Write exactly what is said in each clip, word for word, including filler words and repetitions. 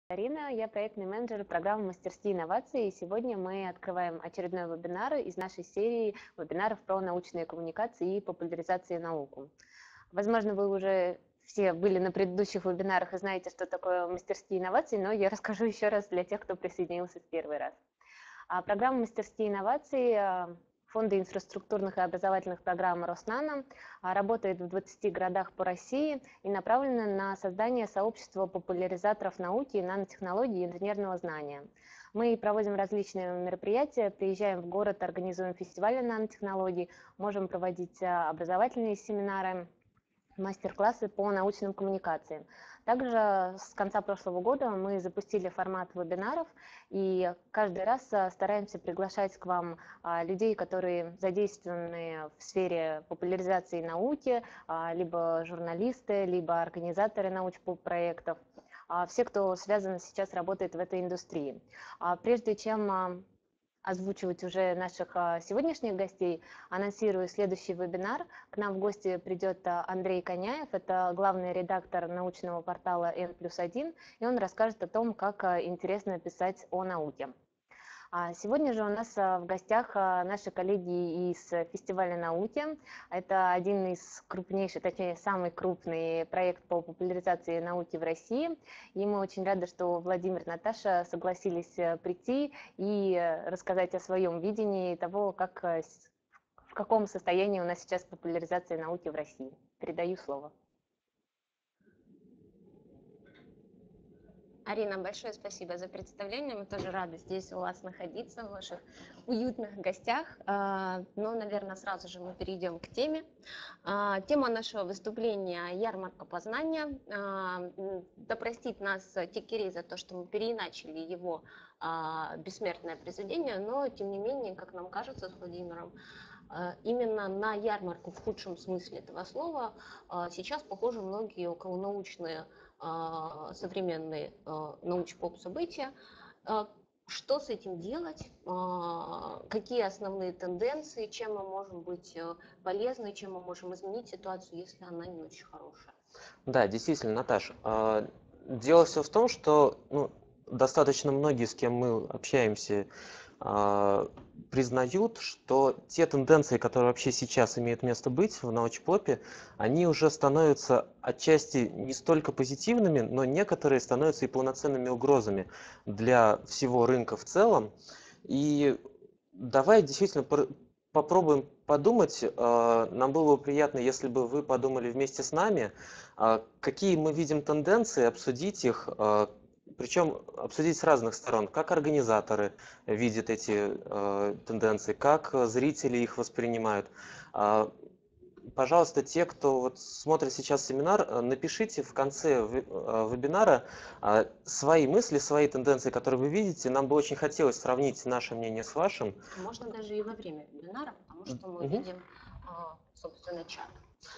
Арина, я проектный менеджер программы «Мастерские инновации», и сегодня мы открываем очередной вебинар из нашей серии вебинаров про научные коммуникации и популяризацию науки. Возможно, вы уже все были на предыдущих вебинарах и знаете, что такое мастерские инновации, но я расскажу еще раз для тех, кто присоединился в первый раз. А программа «Мастерские инновации» Фонда инфраструктурных и образовательных программ Роснано работает в двадцати городах по России и направлена на создание сообщества популяризаторов науки, нанотехнологий и инженерного знания. Мы проводим различные мероприятия, приезжаем в город, организуем фестивали нанотехнологий, можем проводить образовательные семинары, мастер-классы по научным коммуникациям. Также с конца прошлого года мы запустили формат вебинаров, и каждый раз стараемся приглашать к вам людей, которые задействованы в сфере популяризации науки, либо журналисты, либо организаторы научпоп-проектов, все, кто связан сейчас, работает в этой индустрии. Прежде чем озвучивать уже наших сегодняшних гостей, анонсирую следующий вебинар. К нам в гости придет Андрей Коняев, это главный редактор научного портала эн плюс один, и он расскажет о том, как интересно писать о науке. Сегодня же у нас в гостях наши коллеги из фестиваля науки. Это один из крупнейших, точнее, самый крупный проект по популяризации науки в России. И мы очень рады, что Владимир и Наташа согласились прийти и рассказать о своем видении того, как, в каком состоянии у нас сейчас популяризация науки в России. Передаю слово. Арина, большое спасибо за представление. Мы тоже рады здесь у вас находиться, в ваших уютных гостях. Но, наверное, сразу же мы перейдем к теме. Тема нашего выступления – ярмарка познания. Да простит нас Тикерей за то, что мы переиначили его бессмертное произведение, но, тем не менее, как нам кажется с Владимиром, именно на ярмарку в худшем смысле этого слова сейчас похожи многие околонаучные современные научпоп события. Что с этим делать? Какие основные тенденции? Чем мы можем быть полезны? Чем мы можем изменить ситуацию, если она не очень хорошая? Да, действительно, Наташ. Дело все в том, что ну, достаточно многие, с кем мы общаемся, признают, что те тенденции, которые вообще сейчас имеют место быть в научпопе, они уже становятся отчасти не столько позитивными, но некоторые становятся и полноценными угрозами для всего рынка в целом. И давай действительно попробуем подумать, нам было бы приятно, если бы вы подумали вместе с нами, какие мы видим тенденции, обсудить их, причем обсудить с разных сторон, как организаторы видят эти э, тенденции, как зрители их воспринимают. Э, пожалуйста, те, кто вот смотрит сейчас семинар, напишите в конце вебинара э, свои мысли, свои тенденции, которые вы видите. Нам бы очень хотелось сравнить наше мнение с вашим. Можно даже и во время вебинара, потому что мы угу. видим, собственно, чат.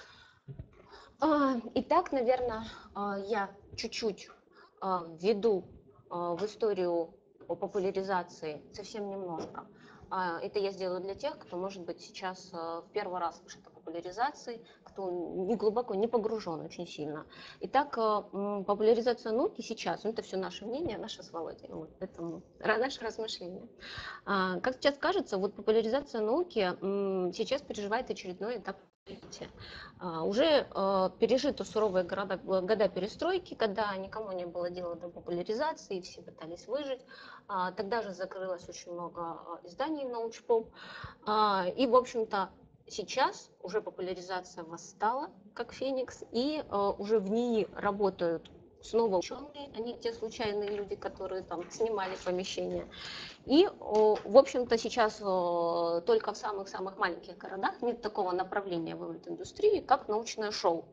Итак, наверное, я чуть-чуть введу в историю о популяризации совсем немножко. Это я сделаю для тех, кто, может быть, сейчас в первый раз слышит о популяризации, кто не глубоко, не погружен очень сильно. Итак, популяризация науки сейчас, ну, это все наше мнение, наше с Володей, вот, поэтому наше размышление. Как сейчас кажется, вот популяризация науки сейчас переживает очередной этап. Uh, уже uh, пережиты суровые года, года перестройки, когда никому не было дела до популяризации, все пытались выжить. Uh, тогда же закрылось очень много uh, изданий научпоп. Uh, и, в общем-то, сейчас уже популяризация восстала, как феникс, и uh, уже в ней работают снова ученые, они те случайные люди, которые там снимали помещения. И, в общем-то, сейчас только в самых-самых маленьких городах нет такого направления в индустрии, как научное шоу.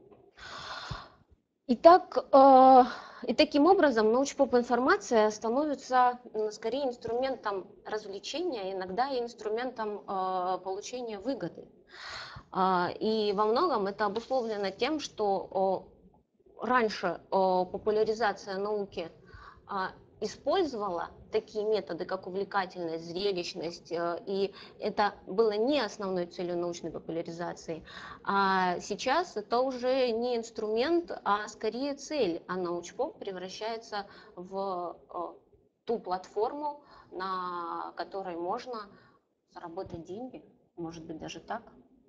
Итак, и таким образом научпоп-информация становится скорее инструментом развлечения, иногда и инструментом получения выгоды. И во многом это обусловлено тем, что раньше популяризация науки использовала такие методы, как увлекательность, зрелищность, э, и это было не основной целью научной популяризации, а сейчас это уже не инструмент, а скорее цель, а научпоп превращается в э, ту платформу, на которой можно заработать деньги, может быть даже так.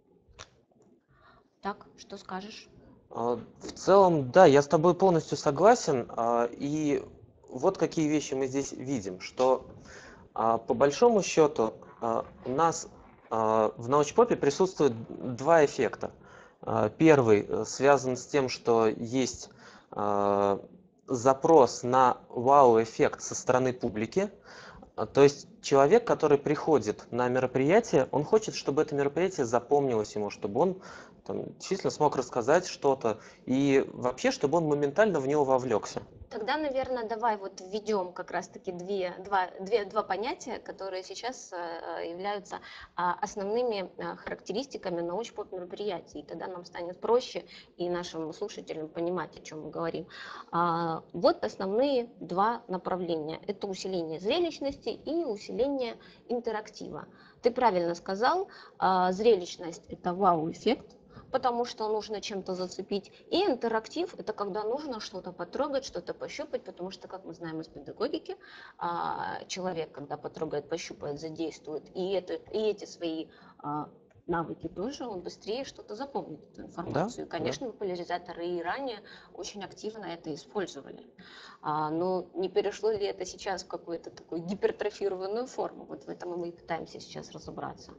Так, что скажешь? А, В целом, да, я с тобой полностью согласен. а, И вот какие вещи мы здесь видим, что а, по большому счету а, у нас а, в научпопе присутствует два эффекта. А, Первый э, связан с тем, что есть а, запрос на вау-эффект со стороны публики. А, То есть человек, который приходит на мероприятие, он хочет, чтобы это мероприятие запомнилось ему, чтобы он там, действительно смог рассказать что-то и вообще, чтобы он моментально в него вовлекся. Тогда, наверное, давай вот введем как раз-таки две, два, две, два понятия, которые сейчас э, являются а, основными а, характеристиками научпоп мероприятий. И тогда нам станет проще и нашим слушателям понимать, о чем мы говорим. А, вот основные два направления. Это усиление зрелищности и усиление интерактива. Ты правильно сказал, а, зрелищность – это вау-эффект, потому что нужно чем-то зацепить. И интерактив – это когда нужно что-то потрогать, что-то пощупать, потому что, как мы знаем из педагогики, а, человек, когда потрогает, пощупает, задействует, и, это, и эти свои а, навыки тоже, он быстрее что-то запомнит, эту информацию. И, Да, конечно, популяризаторы и ранее очень активно это использовали. А, но не перешло ли это сейчас в какую-то такую гипертрофированную форму? Вот в этом мы и пытаемся сейчас разобраться.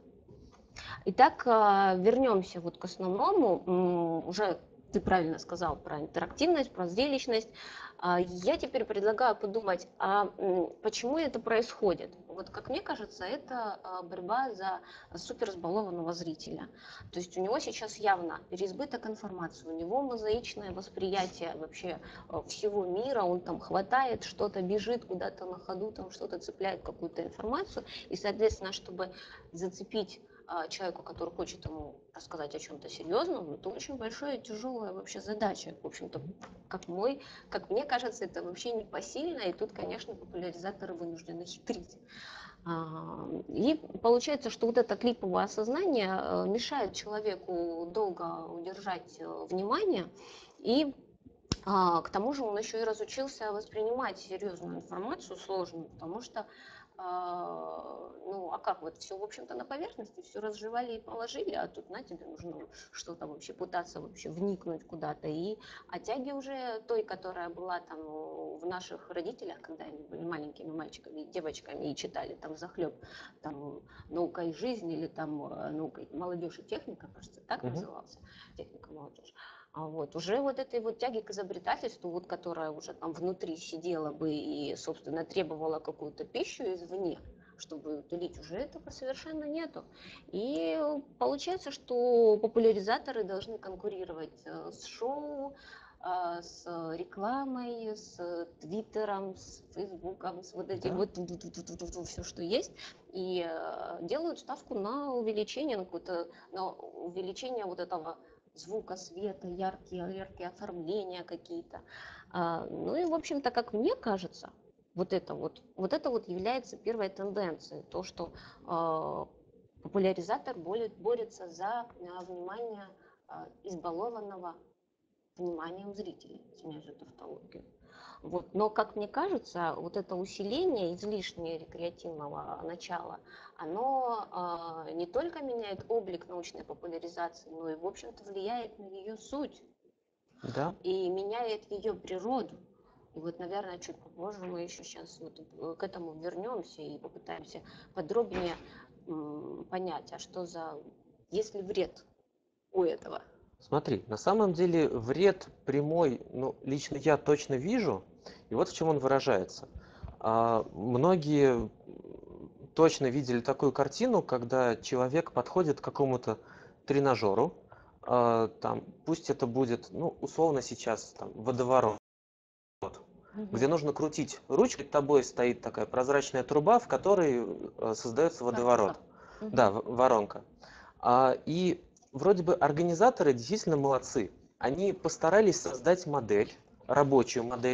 Итак, а, вернемся вот к основному. М, Уже ты правильно сказал про интерактивность, про зрелищность. А, Я теперь предлагаю подумать, а м, почему это происходит? Вот как мне кажется, это а, борьба за суперсбалованного зрителя. То есть у него сейчас явно переизбыток информации, у него мозаичное восприятие вообще а, всего мира, он там хватает что-то, бежит куда-то на ходу, там что-то цепляет, какую-то информацию. И, соответственно, чтобы зацепить а, человеку, который хочет ему рассказать о чем-то серьезном, это очень большая и тяжелая вообще задача. В общем-то, как мой, как мне кажется, это вообще непосильно, и тут, конечно, популяризаторы вынуждены хитрить. А, И получается, что вот это клиповое осознание э, мешает человеку долго удержать э, внимание, и а, к тому же он еще и разучился воспринимать серьезную информацию, сложную, потому что а, ну, а как вот все, в общем-то, на поверхности, все разжевали и положили, а тут на тебе нужно что-то вообще пытаться вообще вникнуть куда-то. И о тяге уже той, которая была там в наших родителях, когда они были маленькими мальчиками и девочками и читали там захлеб там «Наука и жизнь» или там «Наука, молодежь и техника», кажется, так Мгм. назывался, «Техника, молодежь». А вот уже вот этой вот тяги к изобретательству, вот которая уже там внутри сидела бы и, собственно, требовала какую-то пищу извне, чтобы утолить, уже этого совершенно нету. И получается, что популяризаторы должны конкурировать э, с шоу, э, с рекламой, с Твиттером, с Фейсбуком, с вот этим Да. вот все, что есть, и э, делают ставку на увеличение, на какое-то на увеличение вот этого звука, света, яркие, яркие оформления какие-то. А, ну и, в общем-то, как мне кажется, вот это вот, вот это вот является первой тенденцией, то, что э, популяризатор борет, борется за э, внимание э, избалованного вниманием зрителей, извиняюсь за тавтологию. Вот. Но, как мне кажется, вот это усиление излишнее рекреативного начала, оно э, не только меняет облик научной популяризации, но и, в общем-то, влияет на ее суть Да. и меняет ее природу. И вот, наверное, чуть попозже мы еще сейчас вот к этому вернемся и попытаемся подробнее м, понять, а что за, есть ли вред у этого. Смотри, на самом деле вред прямой, ну, лично я точно вижу, и вот в чем он выражается. А, Многие точно видели такую картину, когда человек подходит к какому-то тренажеру, а, там, пусть это будет, ну, условно сейчас, там, водоворот, где нужно крутить ручку, перед тобой стоит такая прозрачная труба, в которой э, создается водоворот. Мгм. Да, в- воронка. А, И вроде бы организаторы действительно молодцы. Они постарались создать модель, рабочую модель,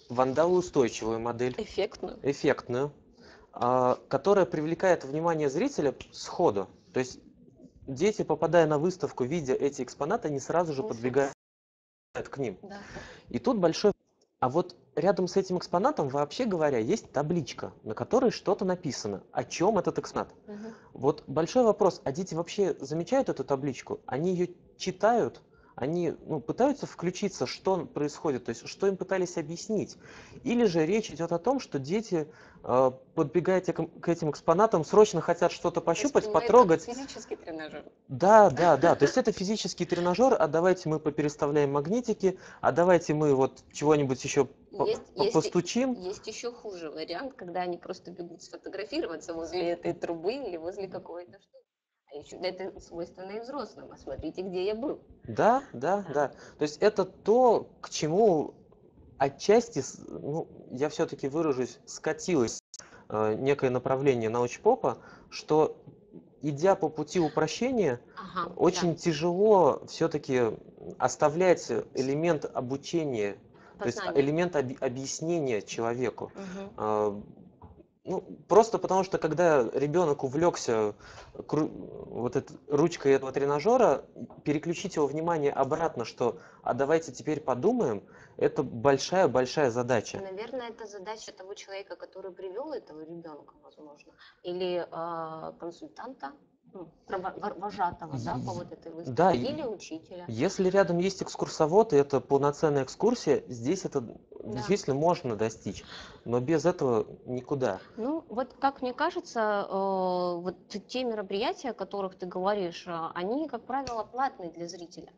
вандалоустойчивую модель, Эффектную. эффектную, а, которая привлекает внимание зрителя сходу. То есть дети, попадая на выставку, видя эти экспонаты, они сразу же Мгм. подбегают к ним. Да. И тут большой... А вот рядом с этим экспонатом, вообще говоря, есть табличка, на которой что-то написано. О чем этот экспонат? Мгм. Вот большой вопрос, а дети вообще замечают эту табличку? Они ее читают? Они ну, пытаются включиться, что происходит, то есть что им пытались объяснить? Или же речь идет о том, что дети, э, подбегая к эм- к этим экспонатам, срочно хотят что-то пощупать, Воспринимает потрогать? как физический тренажер. Да, да, да. То есть это физический тренажер, а давайте мы попереставляем магнитики, а давайте мы вот чего-нибудь еще по- Есть, по- есть, и- постучим. есть еще хуже вариант, когда они просто бегут сфотографироваться возле этой трубы или возле какой-то штуки. А еще это свойственно и взрослым. А смотрите, где я был. Да, да, Да. да. То есть это то, к чему отчасти, с- ну, я все-таки выражусь, скатилось э, некое направление научпопа, что идя по пути упрощения, Ага, очень тяжело все-таки оставлять элемент обучения, да. то есть Познание. элемент оби- объяснения человеку. Мгм. А, Ну, просто потому что когда ребенок увлекся кру- вот этой ручкой этого тренажера, переключить его внимание обратно, что а давайте теперь подумаем, это большая-большая задача. Наверное, это задача того человека, который привел этого ребенка, возможно, или а, консультанта, ну, прово- вор- вожатого, да, по вот этой выставке, Да, и- или учителя. Если рядом есть экскурсовод, и это полноценная экскурсия, здесь это Да. действительно можно достичь, но без этого никуда. Ну, вот как мне кажется, э, вот те мероприятия, о которых ты говоришь, а, они, как правило, платные для зрителя.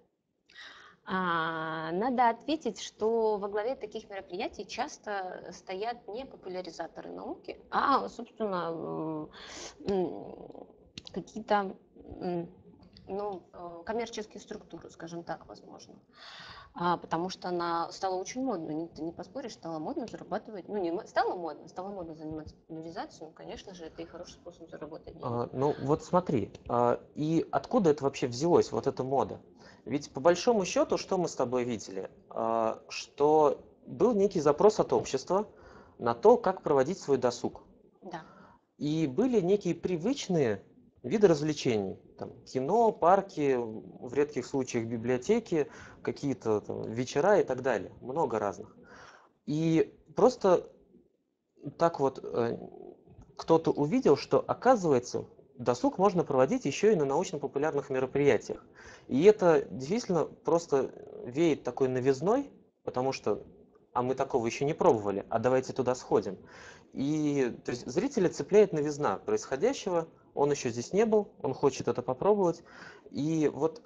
А, Надо ответить, что во главе таких мероприятий часто стоят не популяризаторы науки, а, собственно, м, м, какие-то м, ну, э, коммерческие структуры, скажем так, возможно. А, потому что она стала очень модной, не, ты не поспоришь, стало модно зарабатывать, ну не мо- стало модно, стало модно заниматься популяризацией, ну, конечно же, это и хороший способ заработать деньги. А, Ну вот смотри, а, и откуда это вообще взялось, вот эта мода? Ведь по большому счету, что мы с тобой видели? А, Что был некий запрос от общества на то, как проводить свой досуг. Да. И были некие привычные виды развлечений. Там, кино, парки, в редких случаях библиотеки, какие-то там вечера и так далее. Много разных. И просто так вот э, кто-то увидел, что оказывается досуг можно проводить еще и на научно-популярных мероприятиях. И это действительно просто веет такой новизной, потому что а мы такого еще не пробовали, а давайте туда сходим. И то есть зрителя цепляет новизна происходящего, он еще здесь не был, он хочет это попробовать. И вот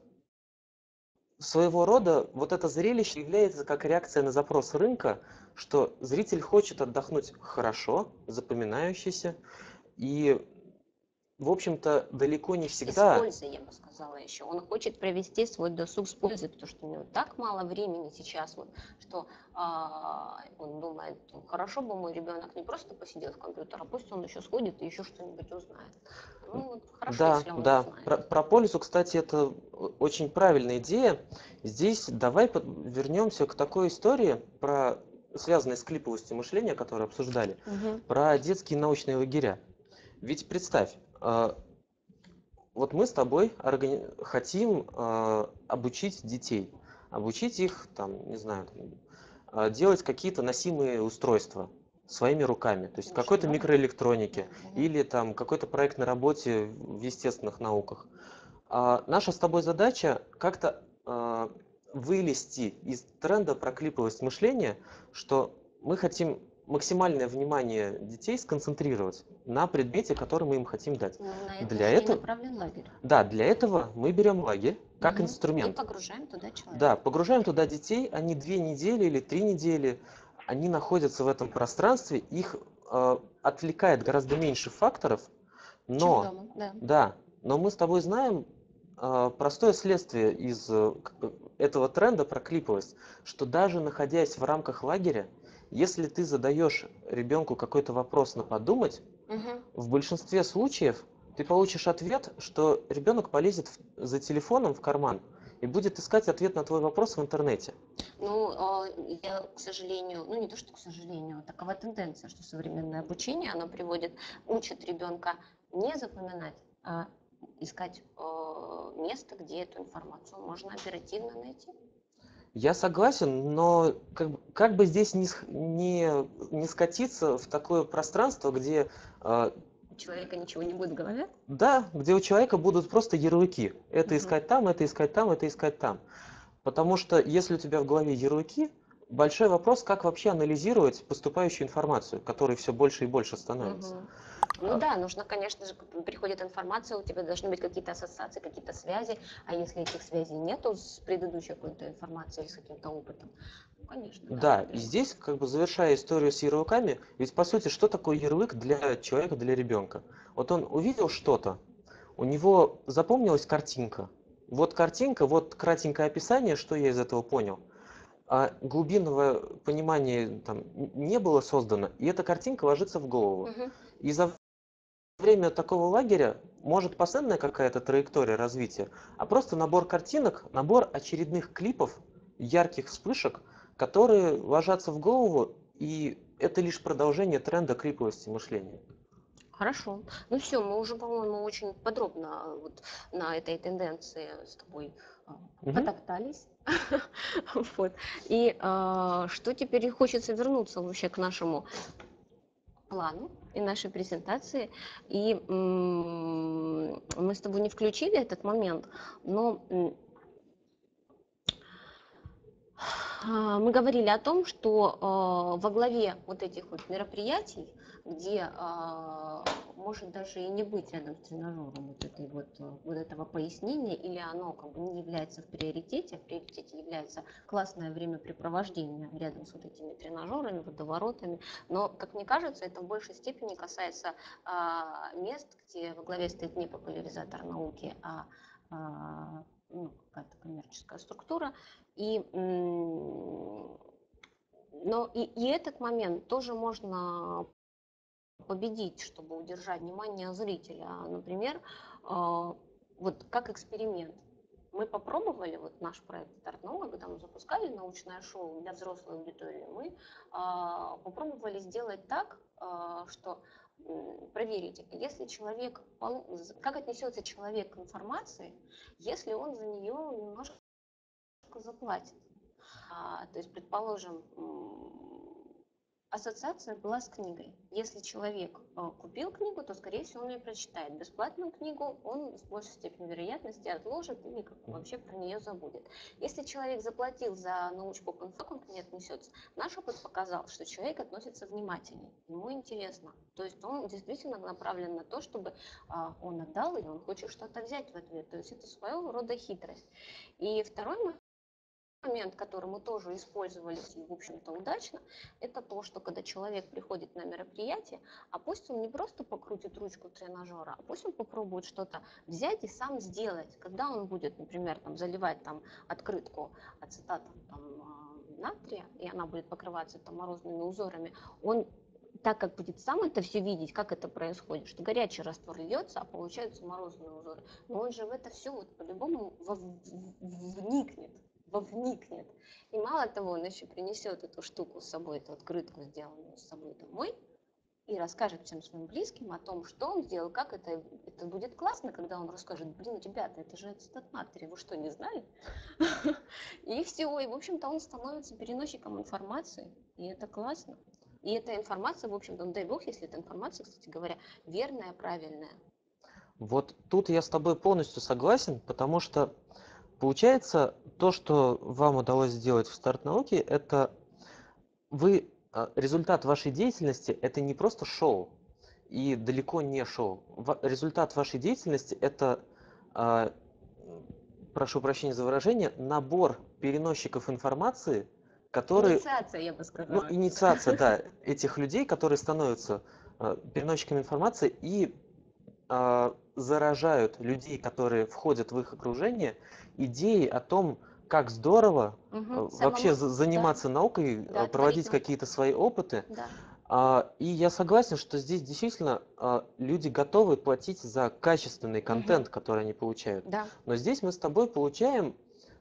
своего рода вот это зрелище является как реакция на запрос рынка, что зритель хочет отдохнуть хорошо, запоминающийся, и, в общем-то, далеко не И с всегда... пользой, я бы сказала еще. Он хочет провести свой досуг с пользой, потому что у него так мало времени сейчас, вот, что а, он думает, «Ну, хорошо бы мой ребенок не просто посидел в компьютер, а пусть он еще сходит и еще что-нибудь узнает. Ну, вот хорошо, Да, если он да. узнает. Про, про пользу, кстати, это очень правильная идея. Здесь давай под- вернемся к такой истории, про, связанной с клиповостью мышления, которую обсуждали, Мгм. про детские научные лагеря. Ведь представь, э, вот мы с тобой органи- хотим э, обучить детей, обучить их, там, не знаю, там, э, делать какие-то носимые устройства своими руками, то есть Ну, какой-то школьник. микроэлектроники Да, мгм. или там какой-то проектной работе в естественных науках. А наша с тобой задача как-то э, вылезти из тренда про клиповость мышления, что мы хотим максимальное внимание детей сконцентрировать на предмете, который мы им хотим дать. Ну, на это Для же и этого, направлен лагерь. да, для этого мы берем лагерь как Мгм. И инструмент. погружаем туда человека. Да, погружаем туда детей, они две недели или три недели, они находятся в этом пространстве, их э, отвлекает гораздо меньше факторов, Чем но, дома, да. да, но мы с тобой знаем э, простое следствие из э, как бы этого тренда про клиповость, что даже находясь в рамках лагеря, если ты задаешь ребенку какой-то вопрос на подумать, Мгм. в большинстве случаев ты получишь ответ, что ребенок полезет в- за телефоном в карман и будет искать ответ на твой вопрос в интернете. Ну, а, я, к сожалению, ну не то, что к сожалению, такова тенденция, что современное обучение, оно приводит, учит ребенка не запоминать, а искать э, место, где эту информацию можно оперативно найти. Я согласен, но как, бы- как бы здесь не, сх- не, не скатиться в такое пространство, где, э, У человека ничего не будет в голове. да, где у человека будут просто ярлыки. Это Мгм. искать там, это искать там, это искать там. Потому что если у тебя в голове ярлыки, большой вопрос, как вообще анализировать поступающую информацию, которой все больше и больше становится. Мгм. Ну А, да, нужно, конечно же, как приходит информация, у тебя должны быть какие-то ассоциации, какие-то связи, а если этих связей нету с предыдущей какой-то информацией, с каким-то опытом, ну, конечно, да, Да, и проблема. здесь, как бы завершая историю с ярлыками, ведь по сути, что такое ярлык для человека, для ребенка? Вот он увидел что-то, у него запомнилась картинка. Вот картинка, вот кратенькое описание, что я из этого понял. А глубинного понимания там н- не было создано, и эта картинка ложится в голову. Мгм. И за время такого лагеря может постоянная какая-то траектория развития, а просто набор картинок, набор очередных клипов, ярких вспышек, которые ложатся в голову, и это лишь продолжение тренда клиповости мышления. Хорошо. Ну все, мы уже, по-моему, очень подробно а, вот на этой тенденции с тобой а, Мгм. потоптались. Вот. И а, что теперь хочется вернуться вообще к нашему плану и нашей презентации. И м, мы с тобой не включили этот момент, но м, а, мы говорили о том, что а, во главе вот этих вот мероприятий, где а, может даже и не быть рядом с тренажером вот, этой вот, а, вот этого пояснения, или оно как бы не является в приоритете, в приоритете является классное времяпрепровождение рядом с вот этими тренажерами, водоворотами, но, как мне кажется, это в большей степени касается а, мест, где во главе стоит не популяризатор науки, а, а, ну, какая-то коммерческая структура, и, м, но и, и этот момент тоже можно победить, чтобы удержать внимание зрителя. Например, а, вот как эксперимент. Мы попробовали, вот наш проект «Старт наука», когда мы запускали научное шоу для взрослой аудитории, мы а, попробовали сделать так, а, что м, проверить, если человек, пол- как отнесется человек к информации, если он за нее немножко заплатит. А, то есть, предположим, м, ассоциация была с книгой. Если человек а, купил книгу, то, скорее всего, он ее прочитает. Бесплатную книгу он с большей степенью вероятности отложит или как вообще про нее забудет. Если человек заплатил за научпоп инфо, как он к ней отнесется, наш опыт показал, что человек относится внимательнее, ему интересно. То есть он действительно направлен на то, чтобы а, он отдал, и он хочет что-то взять в ответ. То есть это своего рода хитрость. И второй момент, который мы тоже использовали, и, в общем-то, удачно, это то, что когда человек приходит на мероприятие, а пусть он не просто покрутит ручку тренажера, а пусть он попробует что-то взять и сам сделать. Когда он будет, например, там, заливать там, открытку ацетатом там, а, натрия, и она будет покрываться там, морозными узорами, он так как будет сам это все видеть, как это происходит, что горячий раствор льется, а получаются морозные узоры, но он же в это все вот по-любому вникнет, вовникнет. И мало того, он еще принесет эту штуку с собой, эту открытку, сделанную с собой домой, и расскажет всем своим близким о том, что он сделал, как это, это будет классно, когда он расскажет, блин, ребята, это же ацетат натрия, вы что, не знали? И все, и, в общем-то, он становится переносчиком информации, и это классно. И эта информация, в общем-то, ну, дай бог, если эта информация, кстати говоря, верная, правильная. Вот тут я с тобой полностью согласен, потому что получается то, что вам удалось сделать в старт науки, это вы, а, результат вашей деятельности это не просто шоу, и далеко не шоу. Ва- Результат вашей деятельности это, а, м, прошу прощения за выражение, набор переносчиков информации, которые, Инициация, я бы ну, сказала. инициация, да, этих людей, которые становятся а, переносчиками информации и а, заражают людей, которые входят в их окружение, идеей о том, как здорово а, Мгм. вообще Самому, за- да, заниматься наукой, да, а, творить проводить науку. какие-то свои опыты. Да. А, И я согласен, что здесь действительно а, люди готовы платить за качественный Мгм. контент, который они получают. Да. Но здесь мы с тобой получаем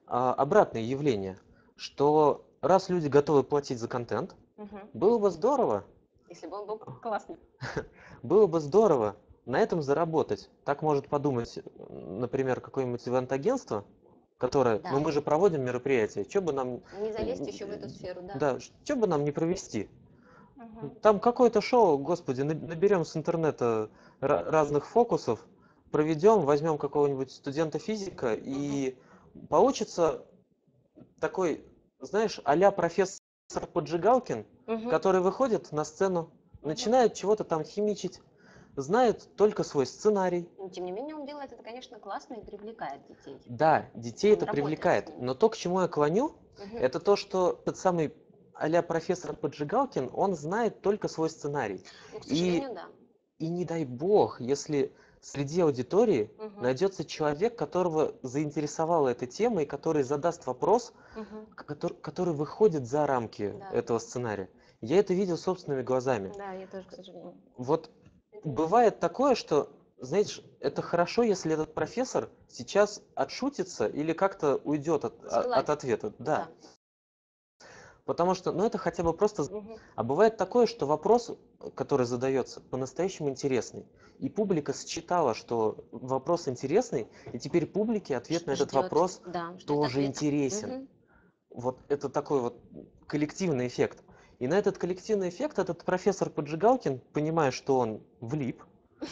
а, обратное явление, что раз люди готовы платить за контент, Мгм. было бы здорово, Если бы он был классный. было бы здорово на этом заработать. Так может подумать, м, например, какое-нибудь ивент-агентство, которое, Да. ну мы же проводим мероприятия, что бы нам, Не залезть еще в эту сферу, да. да, что бы нам не провести? Мгм. Там какое-то шоу, господи, на- наберем с интернета ра- разных фокусов, проведем, возьмем какого-нибудь студента физика, и получится такой, знаешь, а-ля профессор Поджигалкин, Мгм. который выходит на сцену, Мгм. начинает чего-то там химичить, знает только свой сценарий. Но тем не менее он делает это, конечно, классно и привлекает детей. Да, детей Он это работает привлекает, с ними. но то, к чему я клоню, Мгм. это то, что тот самый а-ля профессор Поджигалкин, он знает только свой сценарий. Ну, к И сожалению, да. И не дай бог, если среди аудитории Мгм. найдется человек, которого заинтересовала эта тема и который задаст вопрос, Мгм. который, который выходит за рамки Да. этого сценария. Я это видел собственными глазами. Да, я тоже, к сожалению. Вот Это не бывает такое, что, знаешь, это хорошо, если этот профессор сейчас отшутится или как-то уйдет от, а- от сгладит. ответа. Да. Да. Потому что, ну, это хотя бы просто... Мгм. А бывает такое, что вопрос, э, который задается, по-настоящему интересный. И публика считала, что вопрос интересный, и теперь публике ответ на этот Ждет, вопрос да, ждет тоже ответа. интересен. Мгм. Вот это такой вот коллективный эффект. И на этот коллективный эффект этот профессор Поджигалкин, понимая, что он влип,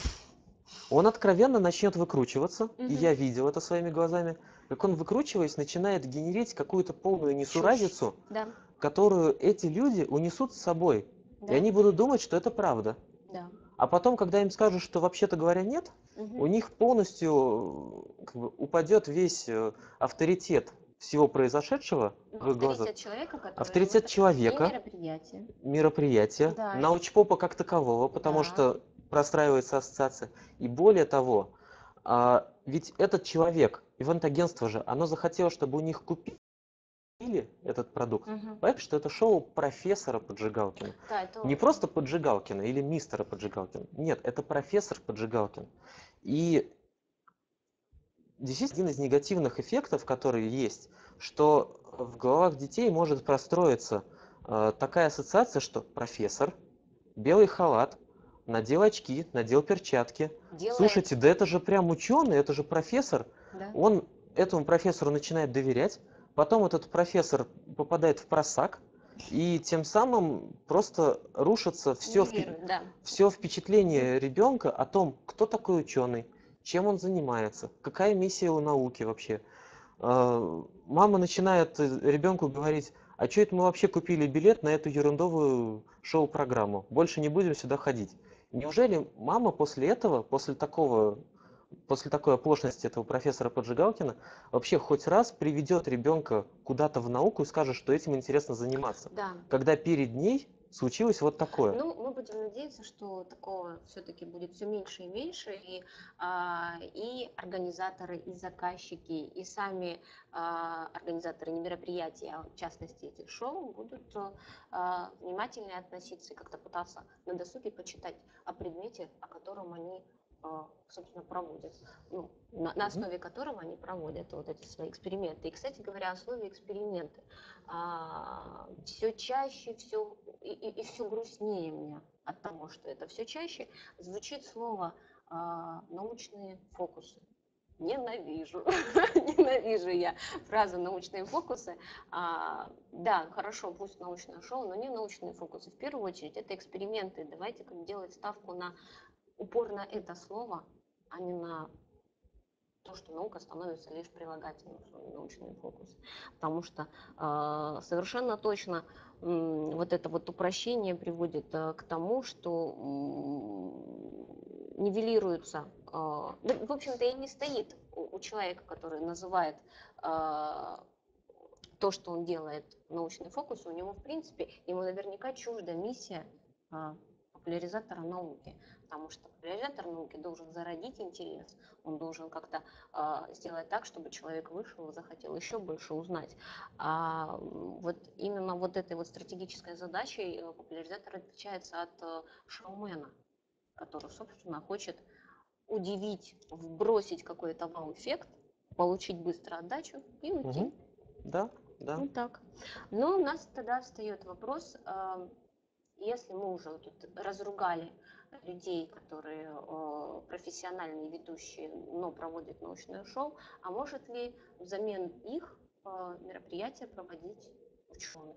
он откровенно начнет выкручиваться, и Мгм. я видел это своими глазами, как он, выкручиваясь, начинает генерить какую-то полную Чушь. несуразицу, Да, которую эти люди унесут с собой. И да, они будут думать, что это правда. да. А потом, когда им скажут, что вообще-то говоря нет, Мгм. у них полностью э, как бы, упадет весь э, авторитет всего произошедшего Ну, в их глазах. авторитет человека, который Авторитет выстроил и человека, мероприятие. мероприятия, Да, научпопа как такового, потому да. что простраивается ассоциация. И более того, а, ведь этот человек, ивент-агентство же, оно захотело, чтобы у них купили этот продукт. Мгм. Понятно, что это шоу профессора Поджигалкина. Да, это Не просто Поджигалкина или мистера Поджигалкина. Нет, это профессор Поджигалкин. И действительно один из негативных эффектов, которые есть, что в головах детей может простроиться э, такая ассоциация, что профессор, белый халат, надел очки, надел перчатки. делает, Слушайте, да это же прям ученый, это же профессор. да, Он этому профессору начинает доверять, потом этот профессор попадает в просак, и тем самым просто рушится все, нивелирует, да. все впечатление ребенка о том, кто такой ученый, чем он занимается, какая миссия у науки вообще. А, Мама начинает ребенку говорить, а что это мы вообще купили билет на эту ерундовую шоу-программу, больше не будем сюда ходить. Неужели мама после этого, после такого, после такой оплошности этого профессора Поджигалкина, вообще хоть раз приведет ребенка куда-то в науку и скажет, что этим интересно заниматься, Да. когда перед ней случилось вот такое? Ну, мы будем надеяться, что такого все-таки будет все меньше и меньше, и, а, и организаторы, и заказчики, и сами а, организаторы не мероприятий, а в частности этих шоу будут а, внимательнее относиться и как-то пытаться на досуге почитать о предмете, о котором они, а, собственно, проводят, ну, на, на основе которого они проводят вот эти свои эксперименты. И, кстати говоря, о слове эксперименты. А, все чаще, все и, и, и все грустнее мне от того, что это все чаще звучит слово а, научные фокусы. Ненавижу, ненавижу я фразу научные фокусы. А, да, хорошо, пусть научное шоу, но не научные фокусы. В первую очередь это эксперименты. Давайте как делать ставку на упор на это слово, а не на то, что наука становится лишь прилагательным в научные фокусы. Потому что э, совершенно точно э, вот это вот упрощение приводит э, к тому, что э, нивелируется, э, да, в общем-то и не стоит у, у человека, который называет э, то, что он делает научный фокус, у него в принципе, ему наверняка чужда миссия э, популяризатора науки, потому что популяризатор науки должен зародить интерес, он должен как-то э, сделать так, чтобы человек вышел и захотел еще больше узнать. А вот именно вот этой вот стратегической задачей популяризатор отличается от э, шоумена, который, собственно, хочет удивить, вбросить какой-то вау-эффект получить быстро отдачу и уйти. Мгм. Да, да. Вот так. Но у нас тогда встает вопрос, а, если мы уже вот тут разругали людей, которые э, профессиональные ведущие, но проводят научное шоу, а может ли взамен их э, мероприятия проводить ученый?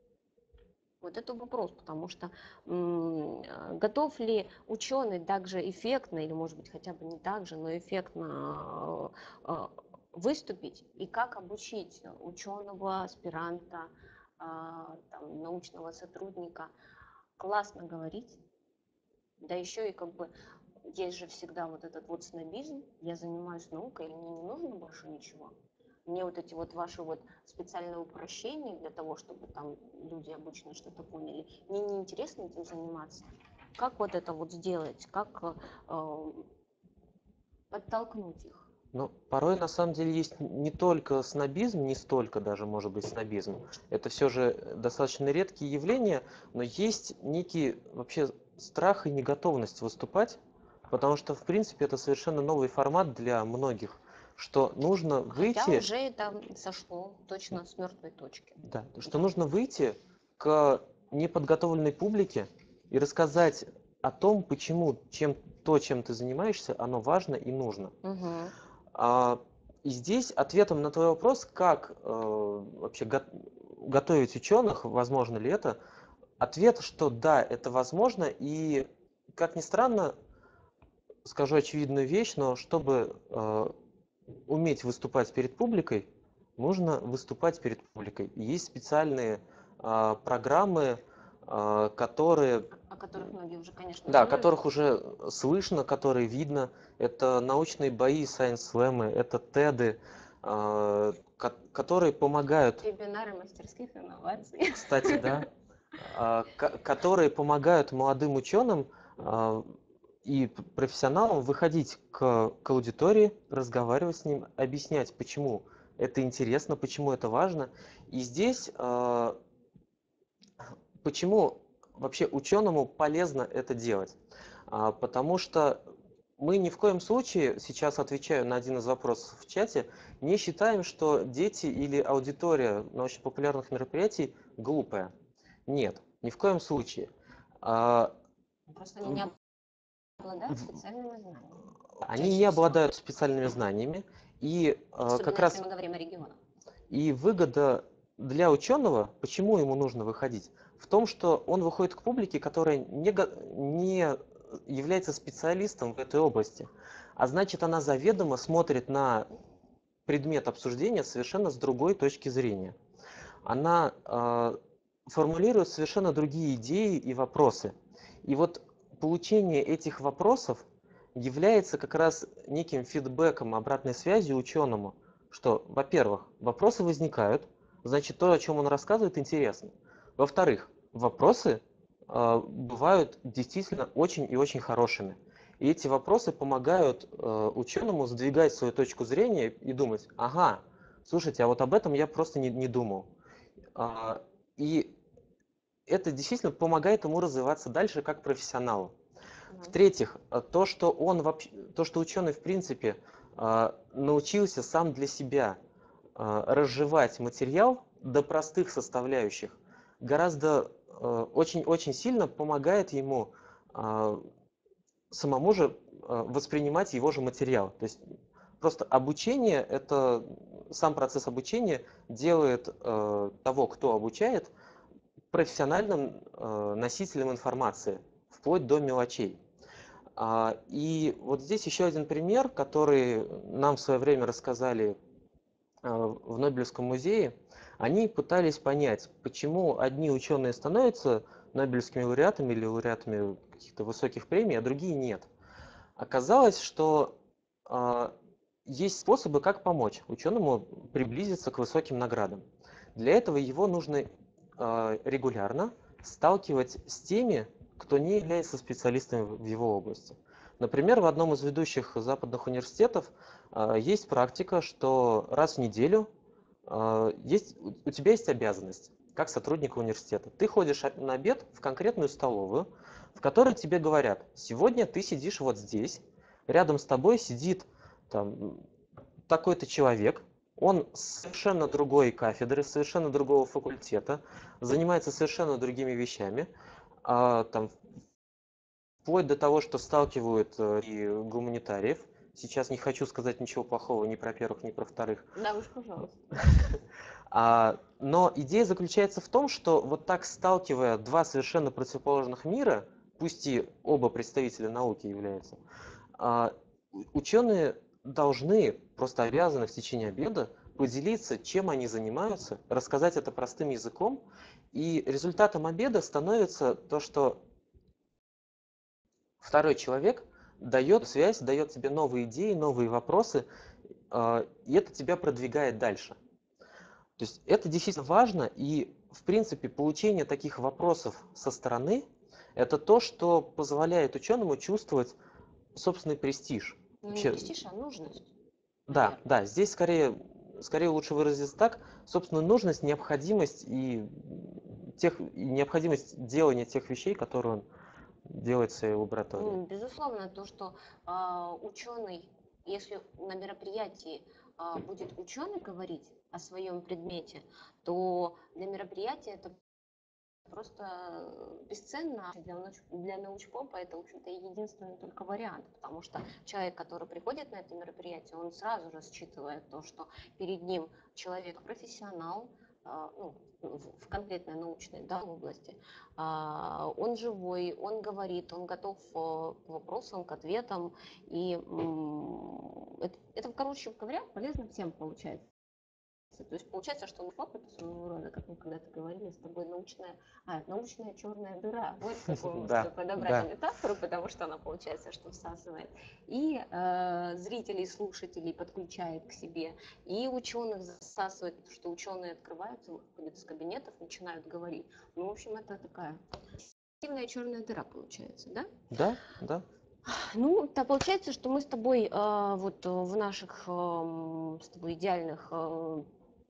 Вот это вопрос, потому что м, э, готов ли ученый также эффектно, или может быть хотя бы не так же, но эффектно э, э, выступить, и как обучить ученого, аспиранта, а, там, научного сотрудника классно говорить, да еще и как бы есть же всегда вот этот вот снобизм, я занимаюсь наукой, и мне не нужно больше ничего. Мне вот эти вот ваши вот специальные упрощения для того, чтобы там люди обычно что-то поняли, мне не интересно этим заниматься. Как вот это вот сделать, как э, подтолкнуть их? Ну, порой на самом деле есть не только снобизм, не столько даже может быть снобизм. Это все же достаточно редкие явления, но есть некий вообще страх и неготовность выступать, потому что, в принципе, это совершенно новый формат для многих, что нужно Хотя выйти, уже это сошло точно с мертвой точки. да, что Да. нужно выйти к неподготовленной публике и рассказать о том, почему чем, то, чем ты занимаешься, оно важно и нужно. Мгм. А, и здесь ответом на твой вопрос, как э, вообще го- готовить ученых, возможно ли это, ответ, что да, это возможно, и, как ни странно, скажу очевидную вещь, но чтобы э, уметь выступать перед публикой, нужно выступать перед публикой. И есть специальные а, программы, а, которые, О которых многие уже, конечно, да, знают. которых уже слышно, которые видно. Это научные бои, сайенс-слэмы, это теды, а, ко- которые помогают, Вебинары мастерских инноваций. кстати, да, а, ко- которые помогают молодым ученым а, и п- профессионалам выходить к, к аудитории, разговаривать с ним, объяснять, почему это интересно, почему это важно. И здесь а, почему вообще ученому полезно это делать? А, Потому что мы ни в коем случае, сейчас отвечаю на один из вопросов в чате, не считаем, что дети или аудитория научно-популярных мероприятий глупая. Нет, ни в коем случае. А, Просто они не обладают в- специальными знаниями. Они Чаще не всего. обладают специальными знаниями, и а, Особенно как если раз мы говорим о регионах. и выгода для ученого, почему ему нужно выходить, в том, что он выходит к публике, которая не, го- не является специалистом в этой области, а значит, она заведомо смотрит на предмет обсуждения совершенно с другой точки зрения. Она э, формулирует совершенно другие идеи и вопросы. И вот получение этих вопросов является как раз неким фидбэком, обратной связью ученому, что, во-первых, вопросы возникают, значит, то, о чем он рассказывает, интересно. Во-вторых, вопросы э, бывают действительно очень и очень хорошими. И эти вопросы помогают э, ученому сдвигать свою точку зрения и думать, ага, слушайте, а вот об этом я просто не, не думал. А, И это действительно помогает ему развиваться дальше как профессионалу. Да. В-третьих, а, то, что он вообще, то, что ученый в принципе а, научился сам для себя а, разжевать материал до простых составляющих, гораздо а, очень-очень сильно помогает ему а, самому же а, воспринимать его же материал. То есть просто обучение, это сам процесс обучения делает э, того, кто обучает, профессиональным э, носителем информации, вплоть до мелочей. А, и вот здесь еще один пример, который нам в свое время рассказали э, в Нобелевском музее. Они пытались понять, почему одни ученые становятся Нобелевскими лауреатами или лауреатами каких-то высоких премий, а другие нет. Оказалось, что э, есть способы, как помочь ученому приблизиться к высоким наградам. Для этого его нужно э, регулярно сталкивать с теми, кто не является специалистами в его области. Например, в одном из ведущих западных университетов э, есть практика, что раз в неделю э, есть, у тебя есть обязанность, как сотрудника университета. Ты ходишь на обед в конкретную столовую, в которой тебе говорят, сегодня ты сидишь вот здесь, рядом с тобой сидит там, такой-то человек, он с совершенно другой кафедры, совершенно другого факультета, занимается совершенно другими вещами, а, там, вплоть до того, что сталкивают э, и гуманитариев. Сейчас не хочу сказать ничего плохого ни про первых, ни про вторых. Да уж, пожалуйста. А, но идея заключается в том, что вот так сталкивая два совершенно противоположных мира, пусть и оба представителя науки являются, а, у- ученые должны, просто обязаны в течение обеда поделиться, чем они занимаются, рассказать это простым языком, и результатом обеда становится то, что второй человек дает связь, дает тебе новые идеи, новые вопросы, а, и это тебя продвигает дальше. То есть это действительно важно, и в принципе получение таких вопросов со стороны – это то, что позволяет ученому чувствовать собственный престиж. Ну, не Вообще, престиж, а нужность, да, наверное. да, здесь скорее, скорее лучше выразиться так, собственную нужность, необходимость и, тех, и необходимость делания тех вещей, которые он делает в своей лаборатории. Ну, безусловно, то, что а, ученый, если на мероприятии а, будет ученый говорить о своем предмете, то для мероприятия это просто бесценно. Для, науч- для научпопа это, в общем-то, единственный только вариант, потому что человек, который приходит на это мероприятие, он сразу же считывает то, что перед ним человек-профессионал, а, ну, в в конкретной научной, да, области, а, он живой, он говорит, он готов а, к вопросам, к ответам, и м, это, это, короче говоря, полезно всем получается. То есть получается, что научпоп это своего рода, как мы когда-то говорили с тобой, научная, а, научная черная дыра. Вот какую Да, подобрали да. метафору, потому что она получается, что всасывает. И э, зрителей, слушателей подключает к себе, и ученых засасывает, потому что ученые открываются, выходят из кабинетов, начинают говорить. Ну, в общем, это такая активная черная дыра получается, да? Да, да. Ну, то получается, что мы с тобой э, вот э, в наших эм, с тобой идеальных э,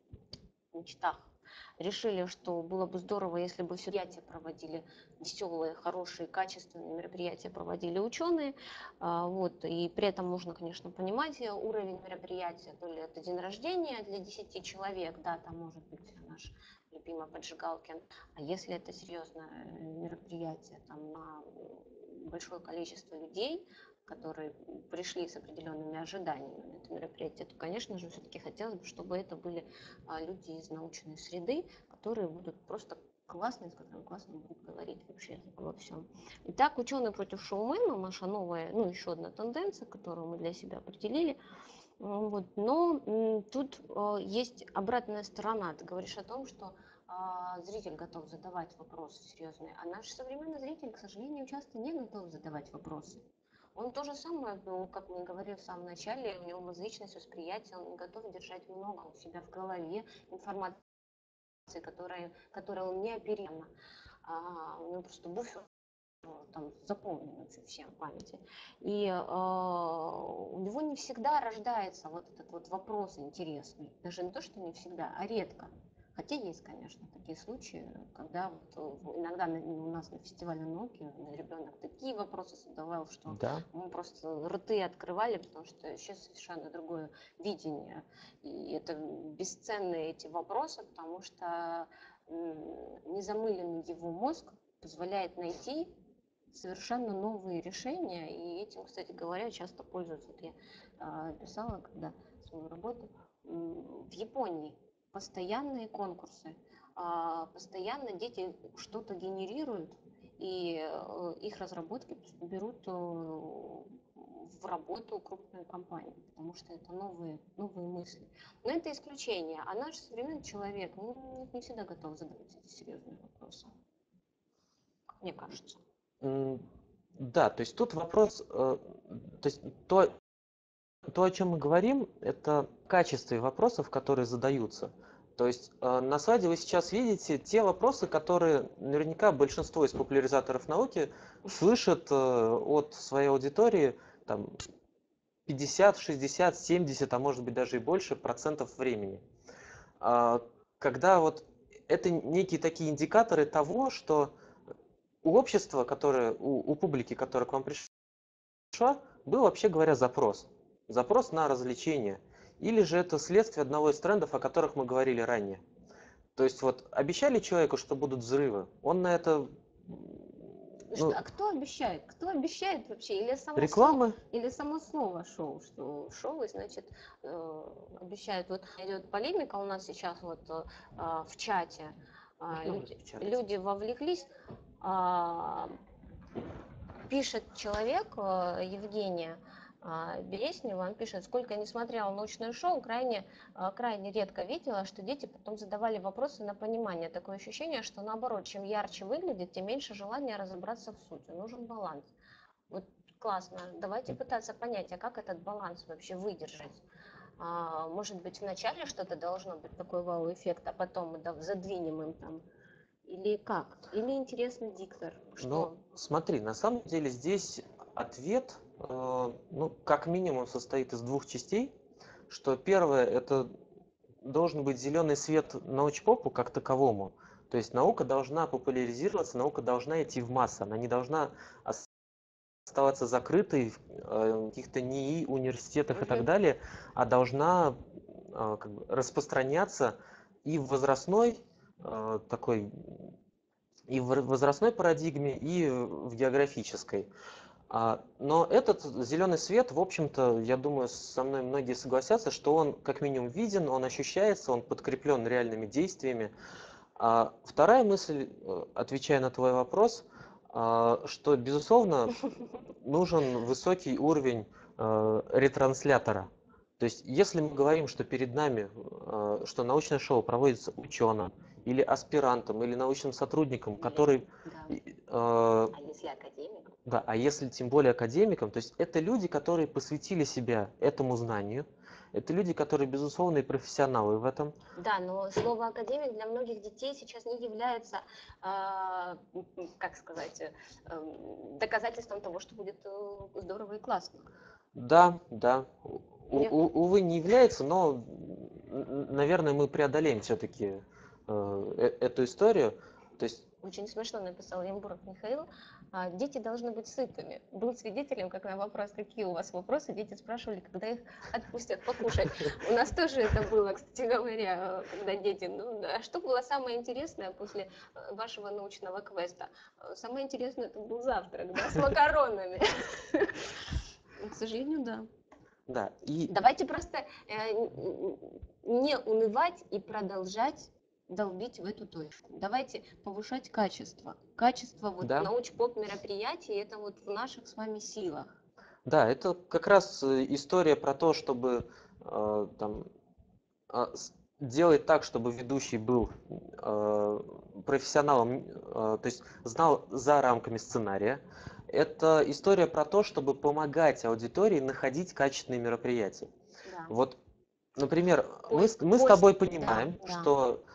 мечтах решили, что было бы здорово, если бы все мероприятия проводили веселые, хорошие, качественные мероприятия проводили ученые. А, Вот, и при этом можно, конечно, понимать э, уровень мероприятия. То ли это день рождения для десяти человек, да, там может быть наш любимый Поджигалкин. А если это серьезное э, мероприятие там, на большое количество людей, которые пришли с определенными ожиданиями на это мероприятие, то, конечно же, все-таки хотелось бы, чтобы это были а, люди из научной среды, которые будут просто классные, с которыми классно будут говорить вообще обо всем. Итак, ученые против шоумена, наша новая, ну, еще одна тенденция, которую мы для себя определили. М, Вот. Но м, тут э, есть обратная сторона. Ты говоришь о том, что а, зритель готов задавать вопросы серьезные, а наш современный зритель, к сожалению, часто не готов задавать вопросы. Он то же самое, ну, как мы говорили в самом начале, у него мозаичность восприятия, он готов держать много у себя в голове информации, которая, которая он не оперирована. А, у него просто буфер там заполнен вообще всем в памяти. И э, у него не всегда рождается вот этот вот вопрос интересный. Даже не то, что не всегда, а редко. Хотя есть, конечно, такие случаи, когда вот э, иногда на- у нас на фестивале науки ребенок такие вопросы задавал, что Да. мы просто рты открывали, потому что сейчас совершенно другое видение. И это бесценные эти вопросы, потому что м, незамыленный его мозг позволяет найти совершенно новые решения, и этим, кстати говоря, часто пользуются. Вот я а, писала, когда свою работу, м, в Японии постоянные конкурсы, а, постоянно дети что-то генерируют, и э, их разработки берут э, в работу крупную компанию, потому что это новые, новые мысли. Но это исключение, а наш современный человек ну, не всегда готов задавать эти серьезные вопросы, мне кажется. М, Да, то есть тут вопрос, э, то есть то, то, о чем мы говорим, это качество вопросов, которые задаются. То есть э, на слайде вы сейчас видите те вопросы, которые наверняка большинство из популяризаторов науки слышат э, от своей аудитории там, пятьдесят, шестьдесят, семьдесят, а может быть даже и больше процентов времени. А, Когда вот это некие такие индикаторы того, что у общества, которое, у, у публики, которая к вам пришла, был, вообще говоря, запрос. Запрос на развлечение. или же это следствие одного из трендов, о которых мы говорили ранее. То есть вот обещали человеку, что будут взрывы, он на это, Что, ну, а кто обещает? Кто обещает вообще? Или само слово, рекламы. или само слово шоу, что шоу, и значит, э, обещают. Вот идет полемика у нас сейчас вот э, а, в чате. А, Можно люди, в чат? люди вовлеклись. А, пишет человек, э, Евгения а, Береснева, он пишет: сколько я не смотрела научное шоу, крайне, а, крайне редко видела, что дети потом задавали вопросы на понимание. Такое ощущение, что наоборот, чем ярче выглядит, тем меньше желания разобраться в сути. Нужен баланс. Вот классно. Давайте пытаться понять, а как этот баланс вообще выдержать. А, может быть, вначале что-то должно быть такой вау-эффект, а потом мы да, задвинем им там. Или как? Или интересный диктор? Что? Ну, смотри, на самом деле здесь ответ, э, ну, как минимум состоит из двух частей, что первое, это должен быть зеленый свет научпопу как таковому. То есть наука должна популяризироваться, наука должна идти в массы, она не должна оставаться закрытой в э, каких-то НИИ, университетах и так Мгм. далее, а должна э, как бы распространяться и в возрастной э, такой, и в возрастной парадигме, и в географической. А, Но этот зеленый свет, в общем-то, я думаю, со мной многие согласятся, что он как минимум виден, он ощущается, он подкреплен реальными действиями. А вторая мысль, э, отвечая на твой вопрос, а, что, безусловно, нужен высокий уровень э, ретранслятора. То есть, если мы говорим, что перед нами, э, что научное шоу проводится ученым, или аспирантом, или научным сотрудником, который, Да. и, э, А если академик? да, а если тем более академиком, то есть это люди, которые посвятили себя этому знанию, это люди, которые, безусловно, и профессионалы в этом. Да, но слово академик для многих детей сейчас не является, а, м, м, как сказать, э, эм, доказательством того, что будет э, здорово и классно. Да, да, у- Мне у- увы, не является, но, н- наверное, мы преодолеем все-таки эту историю. То есть, очень смешно написал Ямбуров Михаил. а, Дети должны быть сытыми. Был свидетелем, как на вопрос, какие у вас вопросы, дети спрашивали, когда их отпустят покушать. У нас тоже это было, кстати говоря, э, когда дети, ну, да, что было самое интересное после э, вашего научного квеста? Э, Самое интересное это был завтрак, да, с макаронами. К сожалению, да. да, и Давайте просто э, н- н- не унывать и продолжать долбить в эту точку. Давайте повышать качество. Качество вот да, науч-поп мероприятий, это вот в наших с вами силах. да, это как раз э, история про то, чтобы э, там а, с- делать так, чтобы ведущий был э, профессионалом, э, то есть знал за рамками сценария. Это история про то, чтобы помогать аудитории находить качественные мероприятия. Да. Вот, например, мы, с- Поиск, мы с поиск, тобой да, понимаем, да. что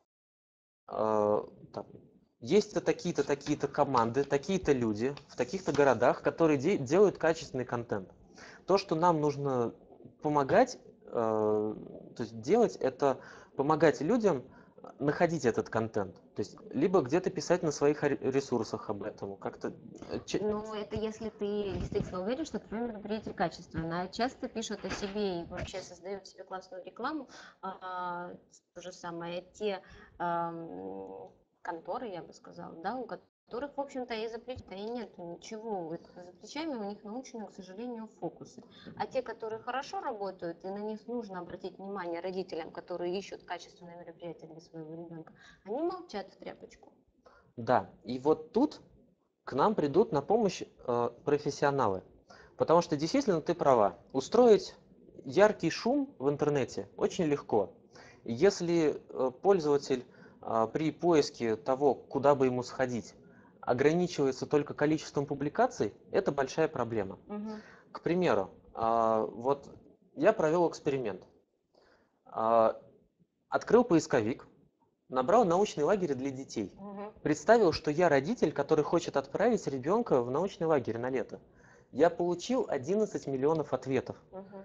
э, там, есть такие-то, такие-то команды, такие-то люди в таких-то городах, которые де- делают качественный контент. То, что нам нужно помогать, э, то есть делать, это помогать людям находить этот контент. То есть либо где-то писать на своих ре- ресурсах об этом, как-то. э, че- Ну, это если ты действительно уверен, что твое мероприятие качественное. Часто пишут о себе и вообще создают себе классную рекламу. А, то же самое, те ам, конторы, я бы сказала, да, у которых, в общем-то, и за плечами и нет ничего. Вот за плечами у них научные, к сожалению, фокусы. А те, которые хорошо работают, и на них нужно обратить внимание родителям, которые ищут качественное мероприятие для своего ребенка, они молчат в тряпочку. Да, и вот тут к нам придут на помощь э, профессионалы. Потому что действительно ты права. Устроить яркий шум в интернете очень легко. И если э, пользователь э, при поиске того, куда бы ему сходить, ограничивается только количеством публикаций, это большая проблема. Мгм. К примеру, а, вот я провел эксперимент. А, Открыл поисковик, набрал научный лагерь для детей. Мгм. Представил, что я родитель, который хочет отправить ребенка в научный лагерь на лето. Я получил одиннадцать миллионов ответов. Мгм.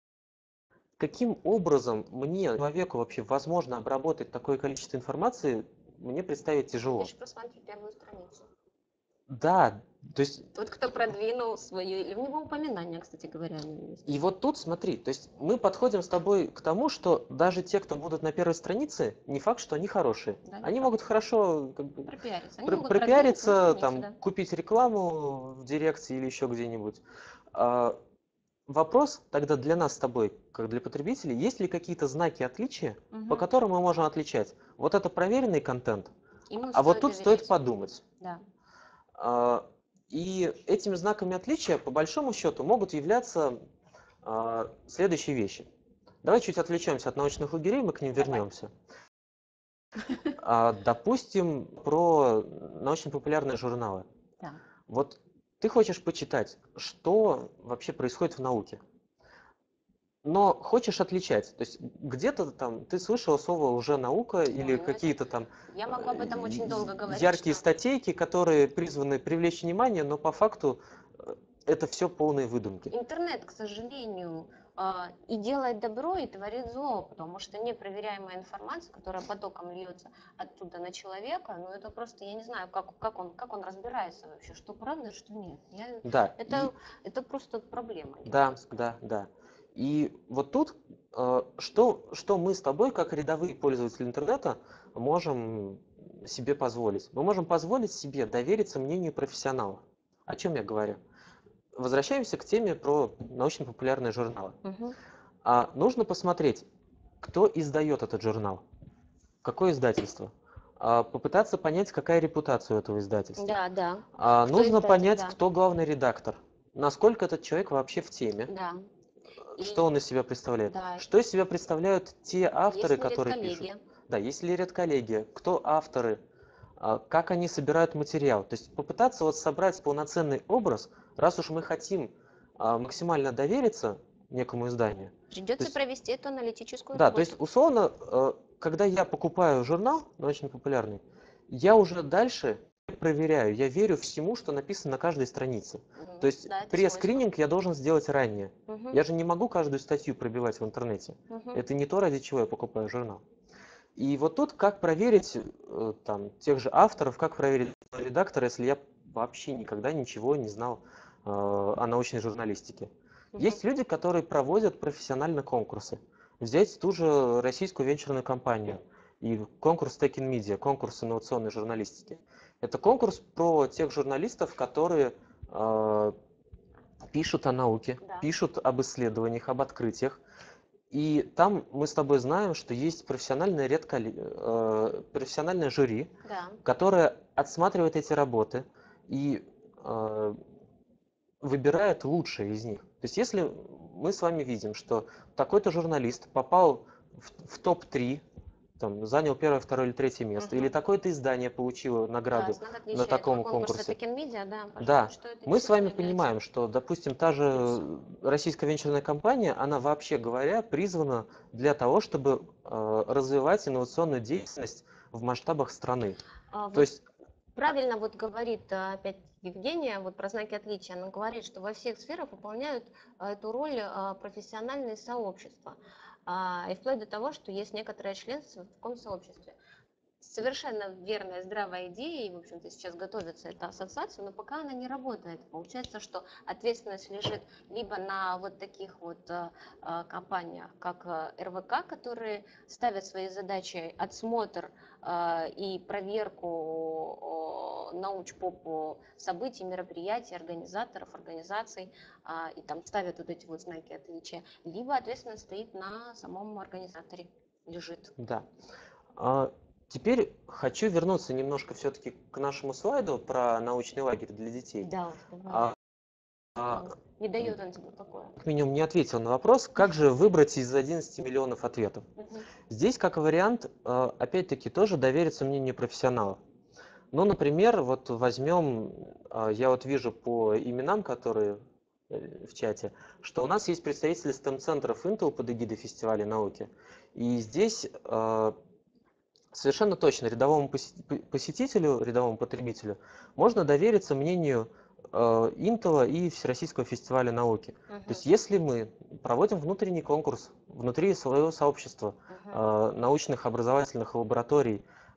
Каким образом мне, человеку, вообще возможно обработать такое количество информации, мне представить Я тяжело. же просматриваю первую страницу. Да, То есть, Тот, кто продвинул свое, или у него упоминание, кстати говоря, о нем есть. и вот тут смотри, то есть мы подходим с тобой к тому, что даже те, кто будут на первой странице, не факт, что они хорошие. Да, не Они факт. могут хорошо как бы, Пропиариться. Они пр- могут продвинуть на пропиариться, странице, там, да. купить рекламу в дирекции или еще где-нибудь. А, Вопрос тогда для нас с тобой, как для потребителей, есть ли какие-то знаки отличия, по Мгм. которым мы можем отличать? Вот это проверенный контент, Ему а вот стоит тут стоит доверять. подумать. Да. А, И этими знаками отличия, по большому счету, могут являться а, следующие вещи. Давай чуть отвлечемся от научных лагерей, мы к ним Давай. вернемся. А, Допустим, про научно-популярные журналы. Да. Вот ты хочешь почитать, что вообще происходит в науке, но хочешь отличать. То есть где-то там ты слышала слово уже наука или Ой, ну это- какие-то там Я могу об этом э, очень долго говорить. яркие что- статейки, которые призваны привлечь внимание, но по факту э, это все полные выдумки. Интернет, к сожалению, а, и делает добро, и творит зло, потому что непроверяемая информация, которая потоком льется оттуда на человека, ну это просто, я не знаю, как, как, он, как он разбирается вообще, что правда, что нет. Я- Да, это, это просто проблема. и- да, гигантская. да, да. И вот тут э, что, что мы с тобой, как рядовые пользователи интернета, можем себе позволить? Мы можем позволить себе довериться мнению профессионалов. О чем я говорю? Возвращаемся к теме про научно-популярные журналы. Мгм. А нужно посмотреть, кто издает этот журнал, какое издательство. А попытаться понять, какая репутация у этого издательства. Да, да, А Кто нужно издатель, понять, да. кто главный редактор, насколько этот человек вообще в теме, да. И что он из себя представляет, да. что из себя представляют те авторы, Есть ли которые редколлегия? пишут. Да, есть ли редколлегия, кто авторы, а, как они собирают материал. То есть попытаться вот собрать полноценный образ, раз уж мы хотим а, максимально довериться некому изданию. Придется есть- провести эту аналитическую Да, работу. то есть условно, э, когда я покупаю журнал научно-популярный, я уже дальше проверяю, я верю всему, что написано на каждой странице. Мгм. То есть Да, это пресс-скрининг я должен сделать ранее. свойство. Мгм. Я же не могу каждую статью пробивать в интернете. Мгм. Это не то, ради чего я покупаю журнал. И вот тут как проверить э, там, тех же авторов, как проверить редактора, если я вообще никогда ничего не знал э, о научной журналистике. Мгм. Есть люди, которые проводят профессионально конкурсы. Взять ту же российскую венчурную компанию и конкурс Tech in Media, конкурс инновационной журналистики. Это конкурс про тех журналистов, которые э, пишут о науке, Да. пишут об исследованиях, об открытиях. И там мы с тобой знаем, что есть профессиональное, редколе- э, профессиональное жюри, Да. которое отсматривает эти работы и э, выбирает лучшие из них. То есть если мы с вами видим, что такой-то журналист попал в, в топ три, там, занял первое, второе или третье место, Мгм. или такое-то издание получило награду Да, знак на отличия таком этого конкурса конкурсе, Tech in Media, да, пожалуйста, да, что это мы с вами действительно является понимаем, что, допустим, та же плюсом. российская венчурная компания, она вообще говоря призвана для того, чтобы э, развивать инновационную деятельность в масштабах страны. А, То вот есть, правильно вот говорит а, опять Евгения вот про знаки отличия. Она говорит, что во всех сферах выполняют а, эту роль а, профессиональные сообщества. А, и вплоть до того, что есть некоторое членство в таком сообществе. Совершенно верная, здравая идея, и, в общем-то, сейчас готовится эта ассоциация, но пока она не работает. Получается, что ответственность лежит либо на вот таких вот а, а, компаниях, как а, эр вэ ка, которые ставят своей задачей отсмотр а, и проверку о, научпоп событий, мероприятий, организаторов, организаций, а, и там ставят вот эти вот знаки отличия, либо ответственность стоит на самом организаторе, лежит. да. А теперь хочу вернуться немножко все-таки к нашему слайду про научный лагерь для детей. Да, давай. А, а, Не дает он тебе покоя. как минимум не ответил на вопрос, как же выбрать из одиннадцати миллионов ответов. Мгм. Здесь, как вариант, э, опять-таки, тоже довериться мнению профессионалов. Ну, например, вот возьмем, э, я вот вижу по именам, которые э, в чате, что у нас есть представители STEM-центров Intel под эгидой фестиваля науки. И здесь э, совершенно точно рядовому посе- п- посетителю, рядовому потребителю можно довериться мнению э, Intel и Всероссийского фестиваля науки. Мгм. То есть если мы проводим внутренний конкурс внутри своего сообщества, Мгм. э, научных образовательных лабораторий,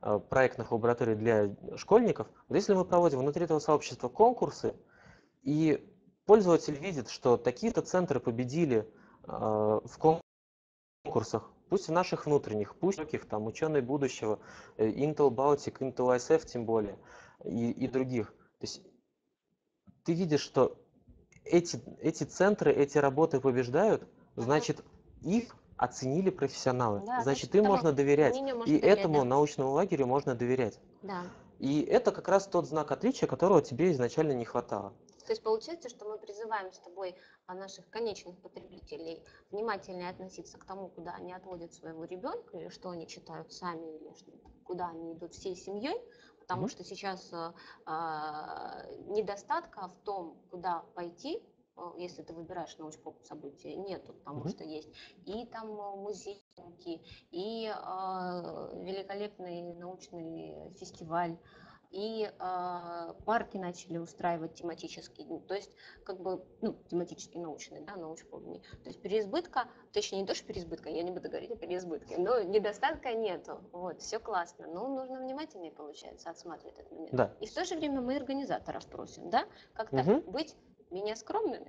э, проектных лабораторий для школьников, вот если мы проводим внутри этого сообщества конкурсы, и пользователь видит, что такие-то центры победили э, в конкурсах, пусть и наших внутренних, пусть таких там ученые будущего, э, Intel Baltic, Intel ай эс эф тем более, и, и других. То есть ты видишь, что эти, эти центры, эти работы побеждают, значит, их оценили профессионалы. Да, Значит, значит, им этому можно доверять. мнению И можно доверять, этому да. научному лагерю можно доверять. Да. И это как раз тот знак отличия, которого тебе изначально не хватало. То есть получается, что мы призываем с тобой а, наших конечных потребителей внимательнее относиться к тому, куда они отводят своего ребенка, или что они читают сами, или что, куда они идут всей семьей, потому Мгм. что сейчас а, а, недостатка в том, куда пойти, а, если ты выбираешь научпоп события, нету, потому Мгм. что есть и там а, музейники, и а, великолепный научный фестиваль, и э, парки начали устраивать тематические дни, то есть как бы, ну, тематические научные, да, научпопни. То есть переизбытка, точнее не то, что переизбытка, я не буду говорить о переизбытке, но недостатка нету, вот, все классно, но нужно внимательнее, получается, отсматривать этот момент. Да. И в то же время мы организаторов просим, да, как-то Мгм. быть менее скромными.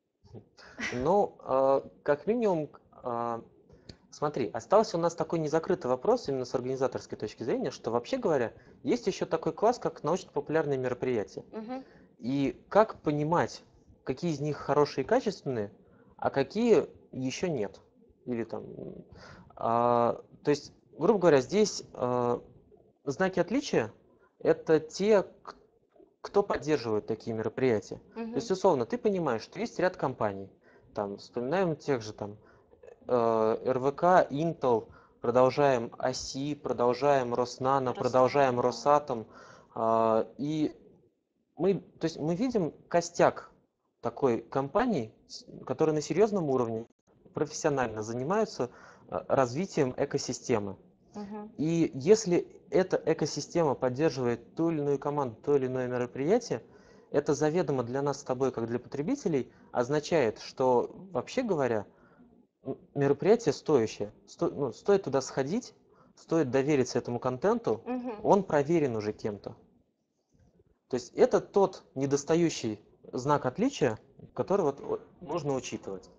Ну, э, как минимум, э, смотри, остался у нас такой незакрытый вопрос именно с организаторской точки зрения, что вообще говоря, есть еще такой класс, как научно-популярные мероприятия. Мгм. И как понимать, какие из них хорошие и качественные, а какие еще нет. Или там, м, а, то есть, грубо говоря, здесь а, знаки отличия это те, к- кто поддерживает такие мероприятия. То Мгм. есть, условно, ты понимаешь, что есть ряд компаний, там, вспоминаем тех же там э, эр вэ ка, Intel, продолжаем ОСИ, продолжаем Роснано, Росатом, продолжаем да. Росатом, а, и мы, то есть мы видим костяк такой компаний, с- которые на серьезном уровне профессионально занимаются э, развитием экосистемы. Мгм. И если эта экосистема поддерживает ту или иную команду, то или иное мероприятие, это заведомо для нас с тобой, как для потребителей, означает, что, вообще говоря, м, мероприятие стоящее. Сто- ну, стоит туда сходить, стоит довериться этому контенту, Мгм. он проверен уже кем-то. То есть это тот недостающий знак отличия, который вот, вот нужно учитывать.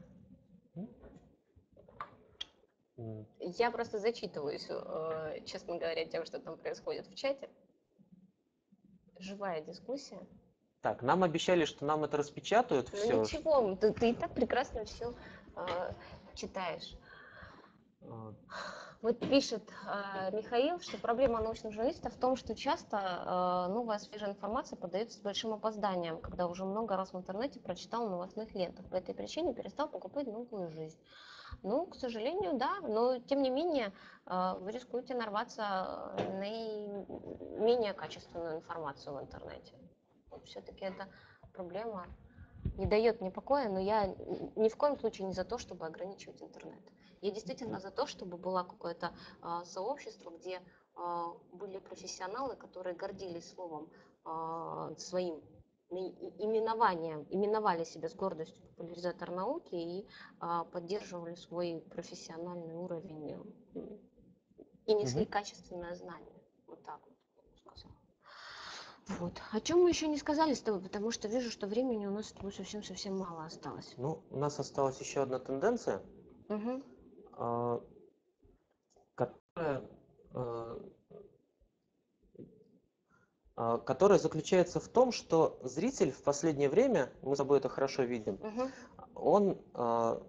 М. Я просто зачитываюсь, э, честно говоря, тем, что там происходит в чате. Живая дискуссия. Так, нам обещали, что нам это распечатают Ну все. ничего, ты, ты и так прекрасно все читаешь. Вот пишет э, Михаил, что проблема научных журналистов в том, что часто э, новая свежая информация подается с большим опозданием, когда уже много раз в интернете прочитал новостных лентах. По этой причине перестал покупать новую жизнь. Ну, к сожалению, да, но тем не менее э, вы рискуете нарваться на менее качественную информацию в интернете. Все-таки это проблема не дает мне покоя, но я ни в коем случае не за то, чтобы ограничивать интернет. Я действительно за то, чтобы было какое-то а, сообщество, где а, были профессионалы, которые гордились словом а, своим и- и- именованием, именовали себя с гордостью популяризатор науки и а, поддерживали свой профессиональный уровень м, и несли Мгм. качественное знание. Вот так вот сказала. Вот. О чем мы еще не сказали с тобой, потому что вижу, что времени у нас с тобой совсем-совсем мало осталось. Ну, у нас осталась еще одна тенденция, Угу. а, которая, а, а, которая заключается в том, что зритель в последнее время, мы с тобой это хорошо видим, Угу. он а,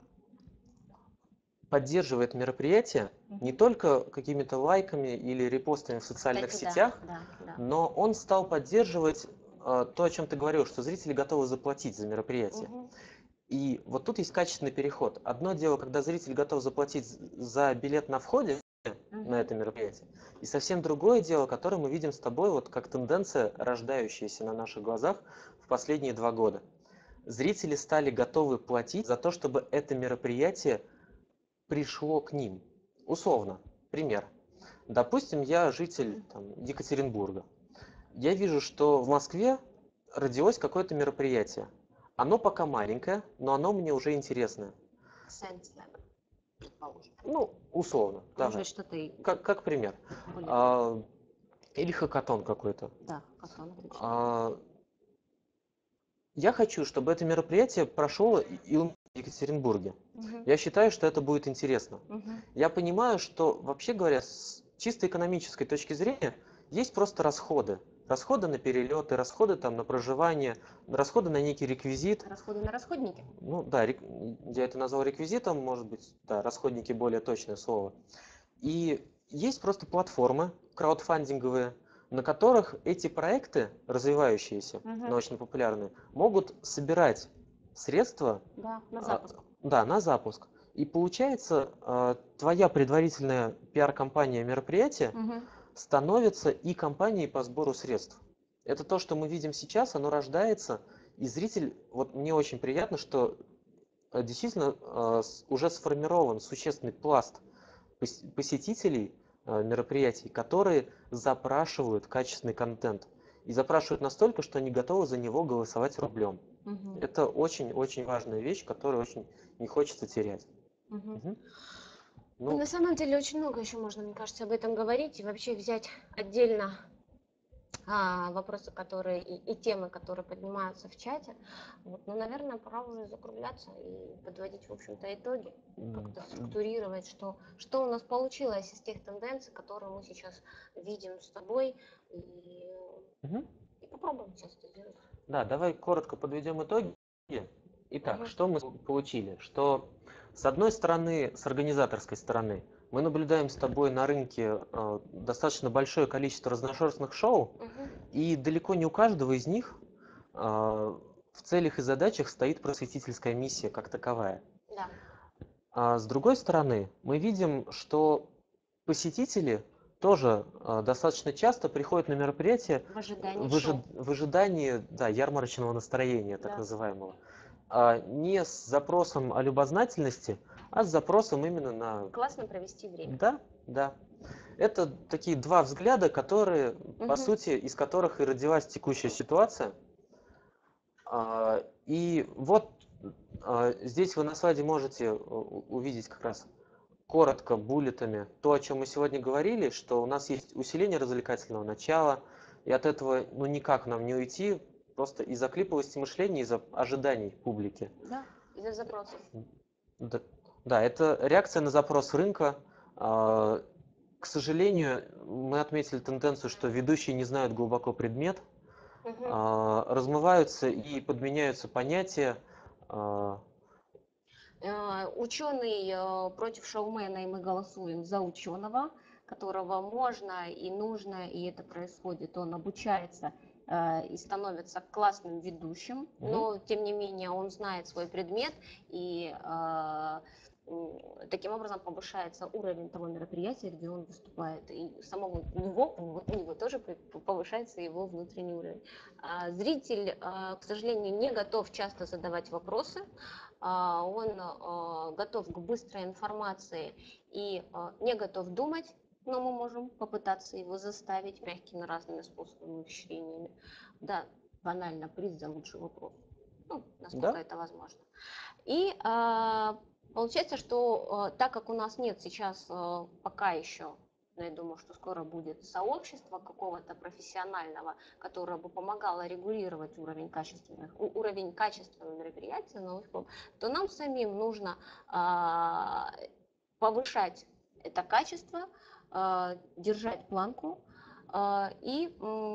поддерживает мероприятие не только какими-то лайками или репостами в социальных Кстати, да, сетях, да, да. но он стал поддерживать а, то, о чем ты говорил, что зрители готовы заплатить за мероприятие. Угу. И вот тут есть качественный переход. Одно дело, когда зритель готов заплатить за билет на входе на это мероприятие, и совсем другое дело, которое мы видим с тобой вот как тенденция, рождающаяся на наших глазах в последние два года. Зрители стали готовы платить за то, чтобы это мероприятие пришло к ним. Условно, пример. Допустим, я житель там, Екатеринбурга. Я вижу, что в Москве родилось какое-то мероприятие. Оно пока маленькое, но оно мне уже интересное. Science Lab. предположим. Ну, условно, Может давай. быть, что-то и Как, как пример. более... А, или хакатон какой-то. Да, хакатон отлично. А, я хочу, чтобы это мероприятие прошло и в Екатеринбурге. Мгм. Я считаю, что это будет интересно. Мгм. Я понимаю, что, вообще говоря, с чисто экономической точки зрения, есть просто расходы. Расходы на перелеты, расходы там на проживание, расходы на некий реквизит. Расходы на расходники. Ну да, рек- я это назвал реквизитом, может быть, да, расходники более точное слово. И есть просто платформы краудфандинговые, на которых эти проекты, развивающиеся, Мгм. научно-популярные, могут собирать средства, Да, на а, запуск. да, на запуск. И получается, а, твоя предварительная пиар-компания мероприятия Мгм. становится и компанией по сбору средств. Это то, что мы видим сейчас, оно рождается, и зритель, вот мне очень приятно, что э, действительно э, с- уже сформирован существенный пласт пос- посетителей э, мероприятий, которые запрашивают качественный контент. И запрашивают настолько, что они готовы за него голосовать рублем. Мгм. Это очень-очень важная вещь, которую очень не хочется терять. Мгм. Мгм. Ну, Ну, на самом деле очень много еще можно, мне кажется, об этом говорить и вообще взять отдельно а, вопросы, которые и, и темы, которые поднимаются в чате. Вот. Но, наверное, пора уже закругляться и подводить, в общем-то, итоги, м, как-то структурировать, что, что у нас получилось из тех тенденций, которые мы сейчас видим с тобой, и, мгм. и попробуем сейчас это сделать. Да, давай коротко подведем итоги. Итак, Мгм. что мы получили? Что с одной стороны, с организаторской стороны, мы наблюдаем с тобой на рынке э, достаточно большое количество разношерстных шоу, Мгм. и далеко не у каждого из них э, в целях и задачах стоит просветительская миссия как таковая. Да. А с другой стороны, мы видим, что посетители тоже э, достаточно часто приходят на мероприятия В ожидании в, ожи- шоу. в ожидании, да, ярмарочного настроения, так Да. называемого. А, не с запросом о любознательности, а с запросом именно на... Классно провести время. Да, да. Это такие два взгляда, которые, по Мгм. сути, из которых и родилась текущая ситуация. А, И вот а, здесь вы на слайде можете у- увидеть как раз коротко, буллетами, то, о чем мы сегодня говорили, что у нас есть усиление развлекательного начала, и от этого ну никак нам не уйти, просто из-за клиповости мышления, из-за ожиданий публики. Да, из-за запросов. Да, да, это реакция на запрос рынка. А, К сожалению, мы отметили тенденцию, что ведущие не знают глубоко предмет, Мгм. а, размываются и подменяются понятия. а, Э, Ученый э, против шоумена, и мы голосуем за ученого, которого можно и нужно, и это происходит. Он обучается э, и становится классным ведущим, Мгм. но тем не менее он знает свой предмет, и э, м, таким образом повышается уровень того мероприятия, где он выступает. И самого него, у него, у него тоже п- повышается его внутренний уровень. А Зритель, э, к сожалению, не готов часто задавать вопросы, а, он а, готов к быстрой информации и а, не готов думать, но мы можем попытаться его заставить мягкими разными способами, ухищрениями. Да, банально приз за лучший вопрос. Ну, насколько Да? это возможно. И а, получается, что а, так как у нас нет сейчас а, пока еще, но я думаю, что скоро будет сообщество какого-то профессионального, которое бы помогало регулировать уровень качественных, у- уровень качественного мероприятия научного, то нам самим нужно а, повышать это качество, а, держать планку а, и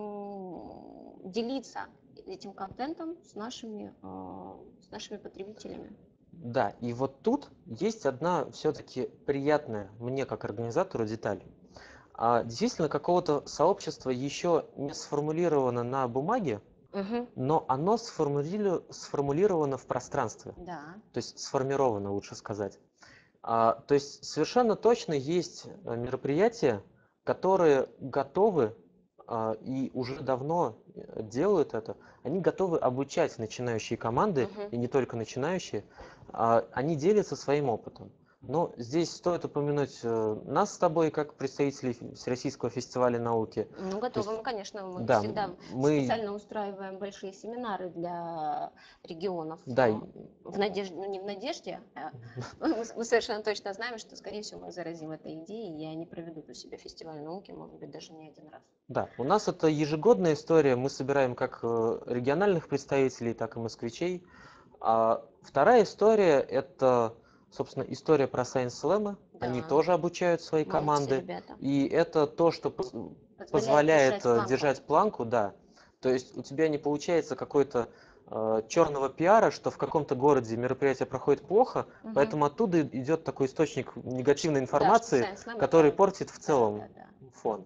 м, делиться этим контентом с нашими, а, с нашими потребителями. Да, и вот тут есть одна все-таки приятная мне как организатору деталь. А, действительно, какого-то сообщества еще не сформулировано на бумаге, Мгм. но оно сформулиру- сформулировано в пространстве. Да. То есть сформировано, лучше сказать. А, то есть совершенно точно есть э, мероприятия, которые готовы а, и уже давно э, делают это. Они готовы обучать начинающие команды, Мгм. и не только начинающие. А, они делятся своим опытом. Ну, здесь стоит упомянуть э, нас с тобой как представителей фе- Всероссийского фестиваля науки. Ну, То есть, готовы мы, конечно, мы да, всегда м, мы, специально устраиваем большие семинары для регионов да, э, и- в надежде, ну не в надежде, а мы, мы совершенно точно знаем, что, скорее всего, мы заразим этой идеей, и они проведут у себя фестиваль науки, может быть, даже не один раз. да, у нас это ежегодная история. Мы собираем как э, региональных представителей, так и москвичей. А вторая история – это, собственно, история про Science Slam. Они Да, тоже обучают свои молодцы, команды. ребята. И это то, что поз- Позволяет позволяет держать э, планку. держать планку, да. То есть у тебя не получается какой-то э, черного пиара, что в каком-то городе мероприятие проходит плохо, Мгм. поэтому оттуда идет такой источник негативной Да, что информации, Science Slam который это- портит в да, целом да, да. фон.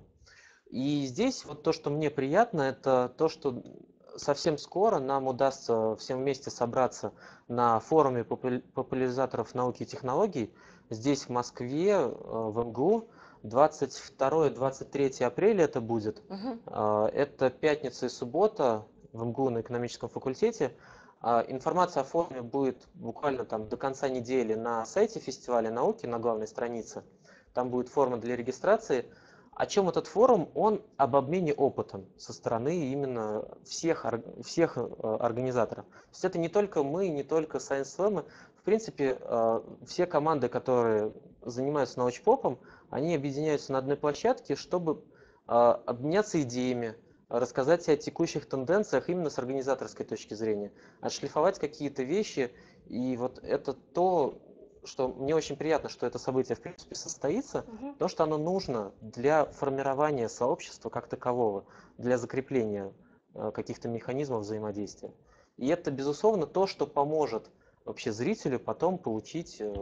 И здесь вот то, что мне приятно, это то, что совсем скоро нам удастся всем вместе собраться на форуме популя- популяризаторов науки и технологий здесь, в Москве, э, в эм гэ у. двадцать второе — двадцать третье апреля это будет. Мгм. Э, Это пятница и суббота в эм гэ у на экономическом факультете. А Информация о форуме будет буквально там до конца недели на сайте фестиваля науки, на главной странице. Там будет форма для регистрации. О чем этот форум? Он об обмене опытом со стороны именно всех, ор- всех э, организаторов. То есть это не только мы, не только Science Slam. В принципе, э, все команды, которые занимаются научпопом, они объединяются на одной площадке, чтобы э, обменяться идеями, рассказать о текущих тенденциях именно с организаторской точки зрения, отшлифовать какие-то вещи. И вот это то, что мне очень приятно, что это событие в принципе состоится, Мгм. то, что оно нужно для формирования сообщества как такового, для закрепления э, каких-то механизмов взаимодействия. И это, безусловно, то, что поможет вообще зрителю потом получить э,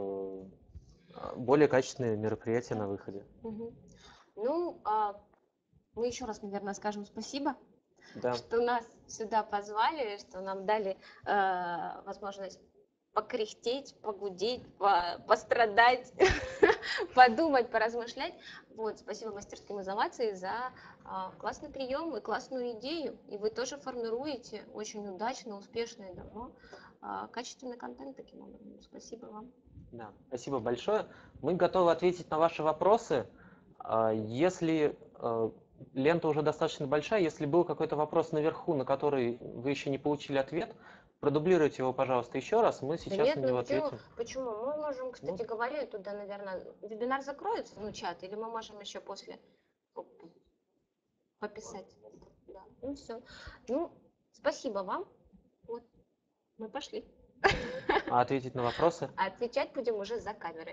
э, более качественные мероприятия на выходе. Мгм. Ну, а мы еще раз, наверное, скажем спасибо, Да. что нас сюда позвали, что нам дали э, возможность покряхтеть, погудеть, по- пострадать, подумать, поразмышлять. Вот, спасибо мастерским изолации за а, классный прием и классную идею. И вы тоже формируете очень удачно, успешно и давно а, качественный контент таким образом. Спасибо вам. Да, спасибо большое. Мы готовы ответить на ваши вопросы. А, Если э, лента уже достаточно большая, если был какой-то вопрос наверху, на который вы еще не получили ответ, продублируйте его, пожалуйста, еще раз, мы Да сейчас нет, на ну него почему? ответим. Почему? Мы можем, кстати Ну, говоря, туда, наверное, вебинар закроется, ну, чат, или мы можем еще после по- по- пописать. Да, ну все. Ну, спасибо вам. Вот, мы пошли. а ответить на вопросы? А отвечать будем уже за камерой.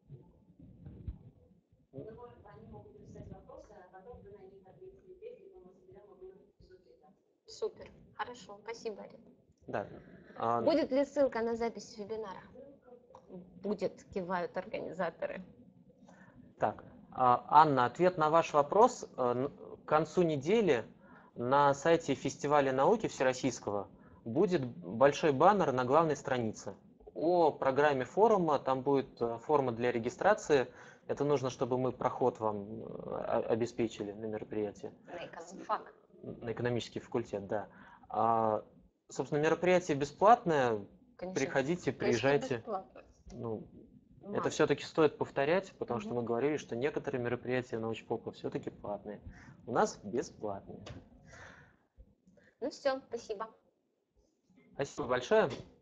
Супер. Хорошо. Спасибо, Арина. Да. А, Будет ли ссылка на запись вебинара? Будет, кивают организаторы. Так, а, Анна, ответ на ваш вопрос. э, н- К концу недели на сайте фестиваля науки Всероссийского будет большой баннер на главной странице о программе форума. Там будет э, форма для регистрации. Это нужно, чтобы мы проход вам э, о- обеспечили на мероприятие, На экономфак. на экономический факультет, да. А, собственно, мероприятие бесплатное. Конечно. Приходите, Конечно, приезжайте. бесплатно. Ну, это Мало. все-таки стоит повторять, потому что Мгм. мы говорили, что некоторые мероприятия научпопа все-таки платные. У нас бесплатные. Ну все, спасибо. Спасибо большое.